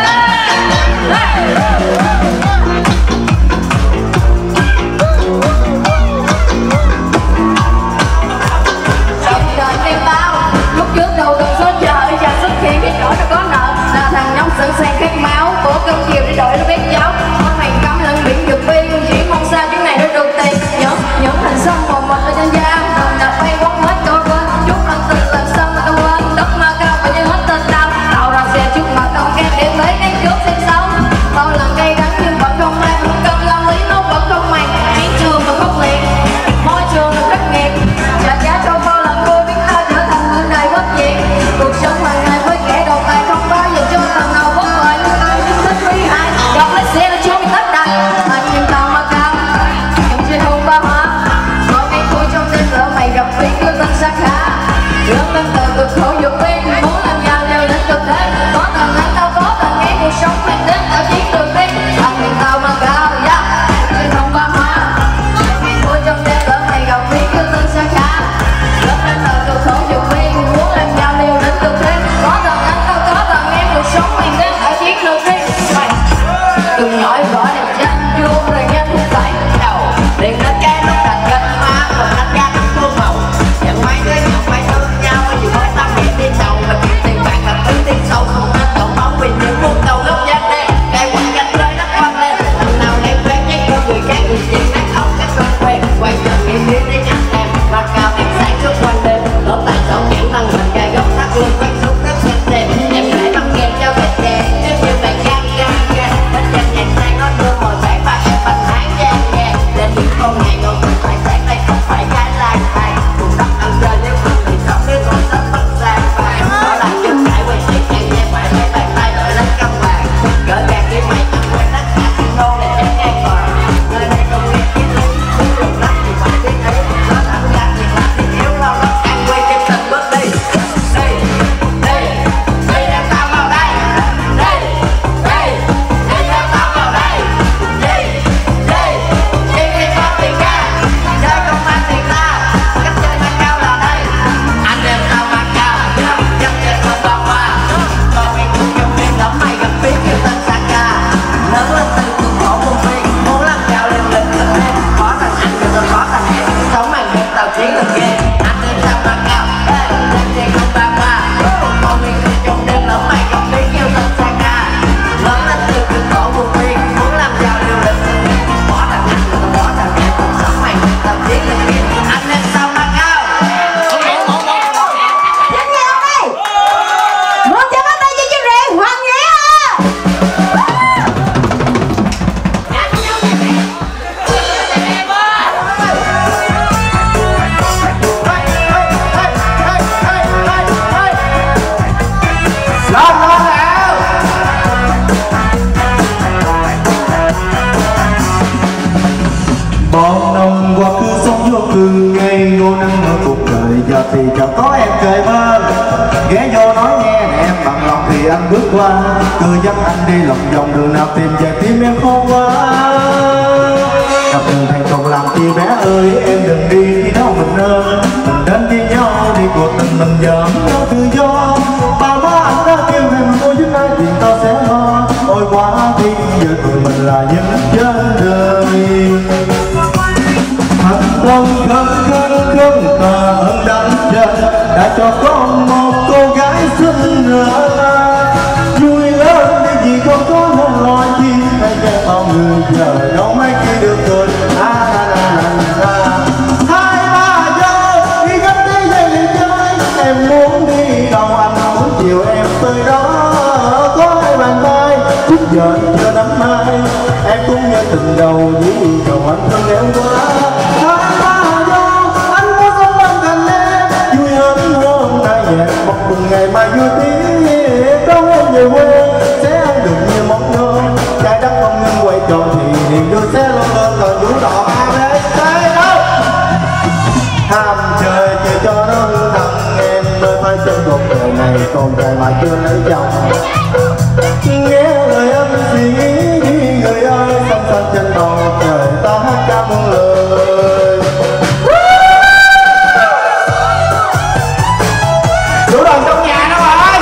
Trong đời tim tao, lúc trước đầu từng số chợ và xuất hiện khi chỗ nó có nợ, là thằng nhóc sẵn sàng khát máu của cơm chiều để đổi nó biết cháu. Con mày cắm lẫn biển dược bi, chỉ mong sao chuyến này nó được tiền. Những những hình xăm màu mệt ở trên da, thường đã bay quăng hết trôi quên. Chút lần tình lần sau mà tao quên, đất mà cao và như hết tên tao. Tạo ra xe trước mặt không kém điểm mấy cái trước xem sống. Bao lần cay đắng nhưng vẫn không mang, cầm lòng lý nó vẫn không màng. Chiến trường mà khốc liệt, môi trường là khắc nghiệt. Trả giá cho bao lần cô biết ta trở thành người này bất diệt. Cuộc sống hàng ngày với kẻ đầu tay không bao giờ cho thằng nào bất lợi. Thích quý hai, gặp lấy xe là cho mình tất đặt. Anh nhìn tao mà cao, nhưng trên hôn ba hóa. Có cái cuối trong đêm lỡ mày gặp biết cứ tên sắc hả. Lớn lên từ cực khổ dục viên, muốn làm nhà leo lên cực thế. Có tầng anh tao có tầng nghe cuộc sống mình đến tạo chiến đường tiên. Anh nhìn tao mà cao, yeah. Trên hôn ba hóa. Cái cuối trong đêm lỡ mày gặp biết cứ tên sắc hả. Lớn lên từ cực khổ dục viên, muốn làm nhà leo lên cực thế. Có tầng anh tao có tầng nghe cuộc sống mình đến tạo chiến đường tiên. Đừng nói võ đẹp tranh vuông rồi nhanh không phải đầu. Liền lên cái lúc đặt kênh má, còn anh ra nắm thương màu. Nhận mấy đứa nhận mấy thương nhau, dù mới tâm hiện đi đầu. Mà kiếm tiền bạc là thứ tiền sâu, không nên đổ máu vì những muôn đầu gốc giác đen. Cây quanh canh rơi đất quăng lên, thằng nào đem quen nhét cho người khác. Người chuyện nát ống các con quen, quay trở nghiệm biến đi nhặt em. Và cao em sáng suốt quanh đêm, lỗ tay sổ nhãn thân mình cài gốc thắt luôn quanh xuống đất xem xem. Em lại băng kèm cho vẹt đè, nếu như bạn gan gan gan. Hết chân nhạc sang nó đưa mồi vẽ ba em bánh hán gian gian. Lên những con ngày ngồi cùng phải sáng đây không phải cái lai tai. Cùng đất ăn chơi nếu không thì sống nếu con sắp mất sang vai. Đó là chân cãi quay chiếc ngang ngang phải mấy bàn tay đợi lên cân bằng. Gỡ gạt cái mày ăn quên đất cả xin nô để em ngang toàn. Nơi đây không nghe chiến lý, cứ đường lắm thì phải biết ấy. Nó thẳng ra thì làm thì yếu lao lắm ăn quay trên tình bước đi. Đây, đây, đây đem tao vào đây. Đây, đây, đây đem tao vào đây. Đây, đây, khi khi có tiền ra, chơi không mang tiền ta. Cách chơi mà cao là đây. Anh đem tao mà cao, dắt trên con bao hoa. Còn mày cũng trong đêm lắm mày gặp biết kêu tên sang ca. Lớn lên từ cực khổ công viên, muốn làm giàu liều lĩnh từng đêm. Có thằng anh rồi tôi có thằng em, sống màn đêm tao chiến từng game. Anh đem tao mà cao, đem tiền không bao hoa. Còn mày cũng trong đêm lắm mày gặp biết kêu tên sang ca. Lớn lên từ cực khổ công viên, muốn làm giàu liều lĩnh từng đêm. Có thằng anh rồi tôi có thằng em, sống màn đêm tao chiến từng game. Anh đem tao mà cao. Xin chào đây. Một chào bắt tay cho chú rể Hoàng Nghĩa. Lên lên nào. Bao năm qua cứ sống vô cứ ngây ngô nắng mưa cuộc đời. Giờ thì chẳng có em kề bên, ghé vô nói nghe em bằng lòng thì anh bước qua. Cứ dắt anh đi lòng vòng đường nào tìm về tim em khô quá. Gặp đường thành còn làm chi bé ơi, em đừng đi khi đâu mình ơi. Mình đến với nhau đi cuộc tình mình giờ nhau tự do. Ba má anh đã kêu em cô với ai thì ta sẽ lo. Ôi quá đi giờ tụi mình là những chân đời. Thật lòng khấn khấn khấn ta ơn đấng trời đã cho con một cô gái xinh nở. Vui lớn đi vì con có nên lo chi, hay cho bao người chờ đâu mấy khi được cười. À, à, à, à, à. Hai ba giờ ngày mai vui tiếng đón em về quê sẽ ăn được nhiều món ngon. Trái đất không ngừng quay tròn thì niềm vui sẽ luôn lên còn vũ đỏ ê tới đâu. Ham chơi chơi cho nó hư thầm em mới phải trên cuộc đời này còn dài mà chưa lấy chồng. Nghe lời em suy nghĩ đi người ơi xanh xanh trên bầu trời ta hát ca muôn lời. Chủ đoàn trong nhà đâu rồi?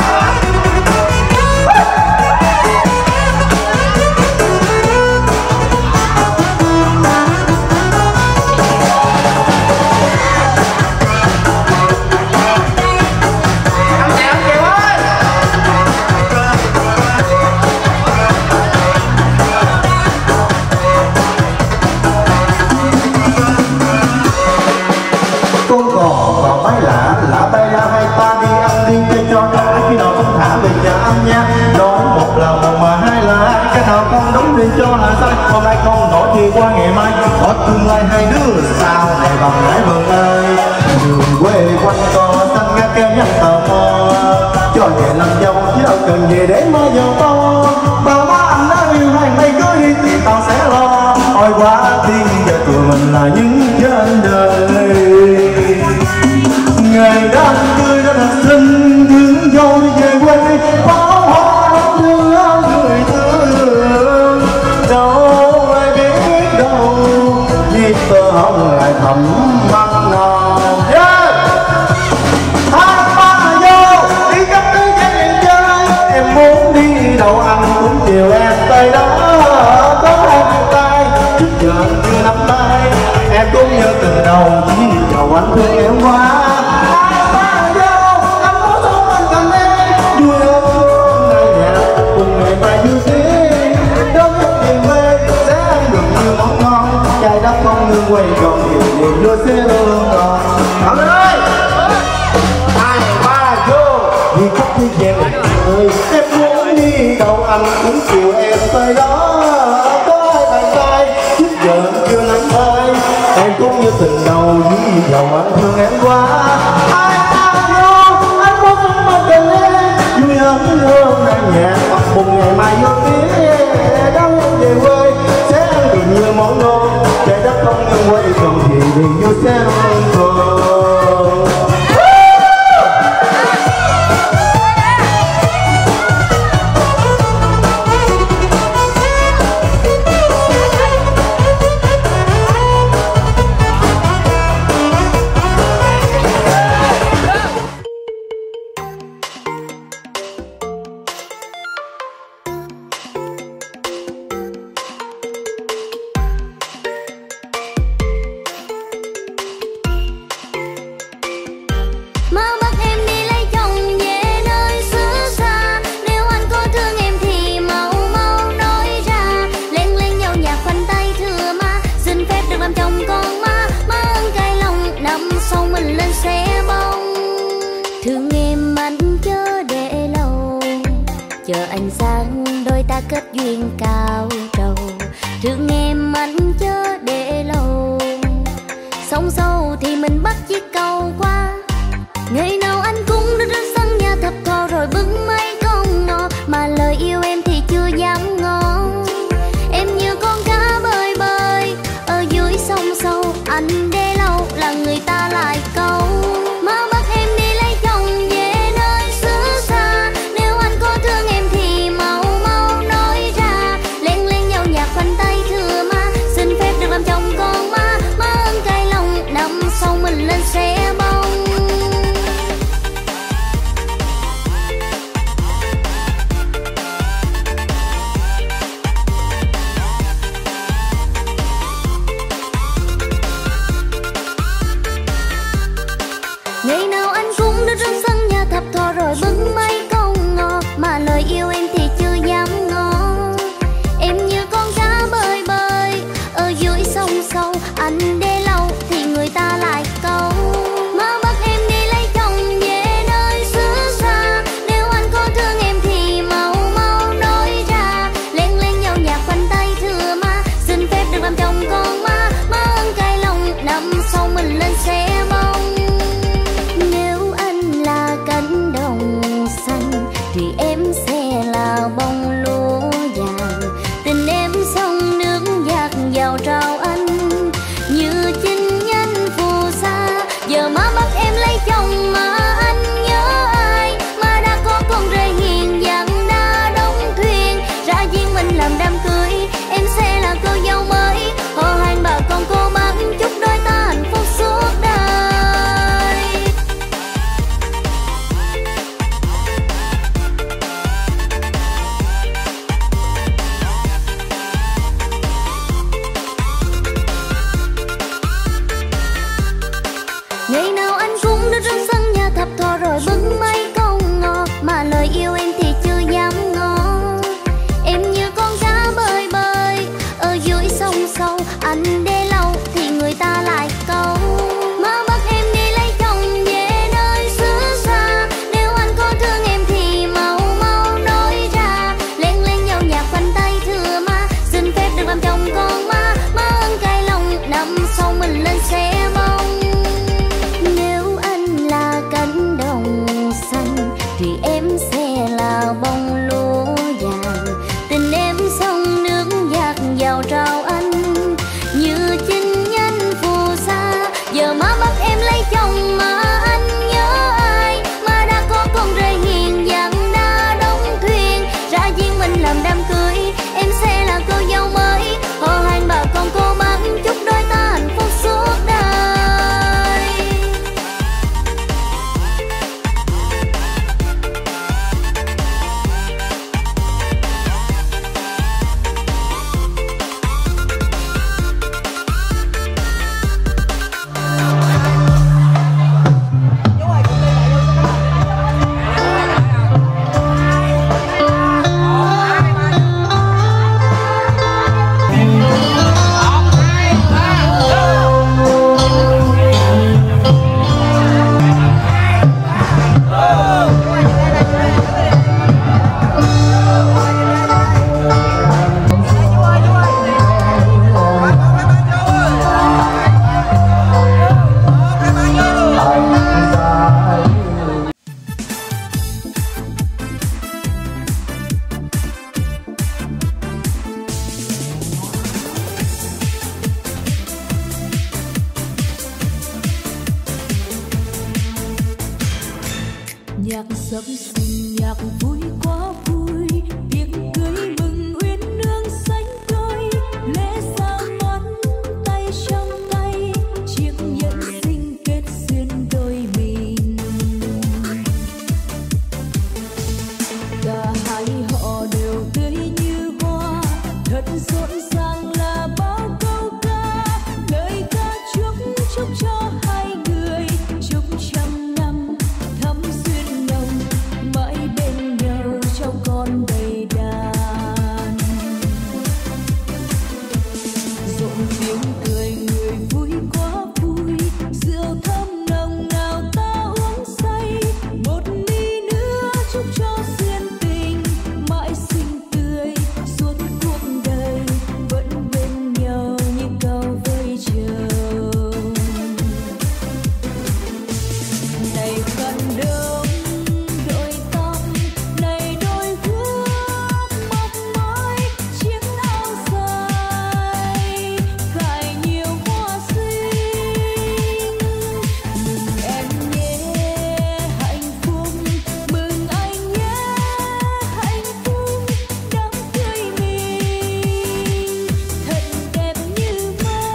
Cho là sai hôm nay con nổi thì qua ngày mai có tương lai hai đứa sao này bằng nãy vườn ơi. Đường quê quanh co xanh ngắt keo nhăn tờ mò cho về làm dâu chứ đâu cần về để mơ giàu to. Bà má anh đã yêu hai mày cứ đi thì tao sẽ lo. Ôi quá thiên giờ tụi mình là những trên đời. Ngày đám cưới đã thật xinh thương dâu đi về quê pháo hoa đón đưa người thương. Đâu ai biết đâu vì tơ hồng lại thầm măng non. Yeah! Hai ba vô đi khắp thế giới em chơi. Em muốn đi đâu anh cũng chiều em tới đó. Có hai tay trước giờ chưa nắm tay. Em cũng nhớ từ đầu chỉ dầu anh thương em quá. Hai ba vô anh muốn sống anh cần em. Vui hơn ngày nhà cùng ngày mai vui tiếng. Đón em về quê sẽ ăn được nhiều món ngon. Trái đất không ngừng quay tròn thì niềm vui sẽ luôn còn. Thằng ơi hai ba vô đi khắp thế gian này ơi. Em muốn đi đâu anh cũng chiều em tới đó. Có hai bàn tay trước giờ chưa nắm tay. Em cũng như tình đầu với dầu anh thương em quá. Hai ba vô anh muốn sống mà cần em. Vui hơn hơn đang nhạc mặc bùng ngày mai vô tiếng. Đón em về quê sẽ ăn được nhiều món ngon. Trái đất không ngừng quay tròn thì niềm vui sẽ luôn còn. Kết duyên cao trầu thương em anh chớ để lâu. Sông sâu thì mình bắt chiếc cầu qua. Ngày nào anh cũng đến đến sân nhà thập thò rồi bưng mấy con ngò. Mà lời yêu em thì chưa dám ngỏ. Em như con cá bơi bơi ở dưới sông sâu. Anh để lâu là người ta lại câu. Má bắt em đi lấy chồng về nơi xứ xa. Nếu anh có thương em thì mau khoanh tay thưa má. Xin phép được làm chồng con má. Má ơn cay lòng năm sau mình lên xe bông. Ngày nào anh cũng đến trên sân nhà thập thò rồi bưng mấy con ngò. Mà lời yêu em thì chưa dám ngỏ. Em như con cá bơi bơi ở dưới sông sâu. Anh để lâu thì người ta lại câu. Má bắt em đi lấy chồng về nơi xứ xa. Nếu anh có thương em thì mau mau nói ra. Len len nhau nhạc khoanh tay thưa má. Xin phép được làm chồng con má. Má ơn cay lòng năm sau mình lên xe bông. Ngày nào anh cũng đứng trong sân nhà thập thò rồi bưng mấy câu ngọt, mà lời yêu em thì chưa dám ngỏ. Em như con cá bơi bơi ở dưới sông sâu, anh để lâu thì người ta lại câu. Má bắt em đi lấy chồng về nơi xứ xa, nếu anh có thương em thì mau mau nói ra. Len len nhau nhạc khoanh tay thưa má, xin phép được làm chồng con má. Má ơn cay lòng năm sau mình lên xe bông. Nếu anh là cánh đồng xanh thì em sẽ là bông lúa vàng. Tình em sông nước dạt vào trao anh như chinh nhanh phù sa. Giờ má bắt em lấy chồng mà anh nhớ ai, má đã có con rể hiền dặn đã đóng thuyền. Ra duyên mình làm đám cưới, em sẽ là cô dâu mới. Họ hàng bà con cô bác chúc đôi ta hạnh phúc suốt đời. Nhạc sập sình nhạc vui quá vui, tiệc cưới mừng uyên nương xanh đôi. Lễ ra mắt tay trong tay, chiếc nhẫn xinh kết duyên đôi mình. Cả hai họ đều tươi như hoa, thật rộn ràng là bao câu ca. Lời ca chúc chúc cho hai người, chúc trăm năm thắm duyên nồng, mãi bên nhau trong con đầy đàn. Rộn tiếng cười người vui quá vui, rượu thơm nồng nào ta uống say. Một ly nữa chúc cho duyên tình mãi xinh tươi suốt cuộc đời, vẫn bên nhau như câu với chồng. Này khăn đông đôi tóc, này đôi guốc mọc mãi, chiếc áo dài cài nhiều hoa xinh. Mừng em nhé hạnh phúc, mừng anh nhé hạnh phúc, đám cưới mình thật đẹp như mơ.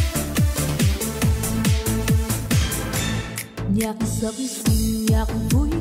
Nhạc sập sình nhạc vui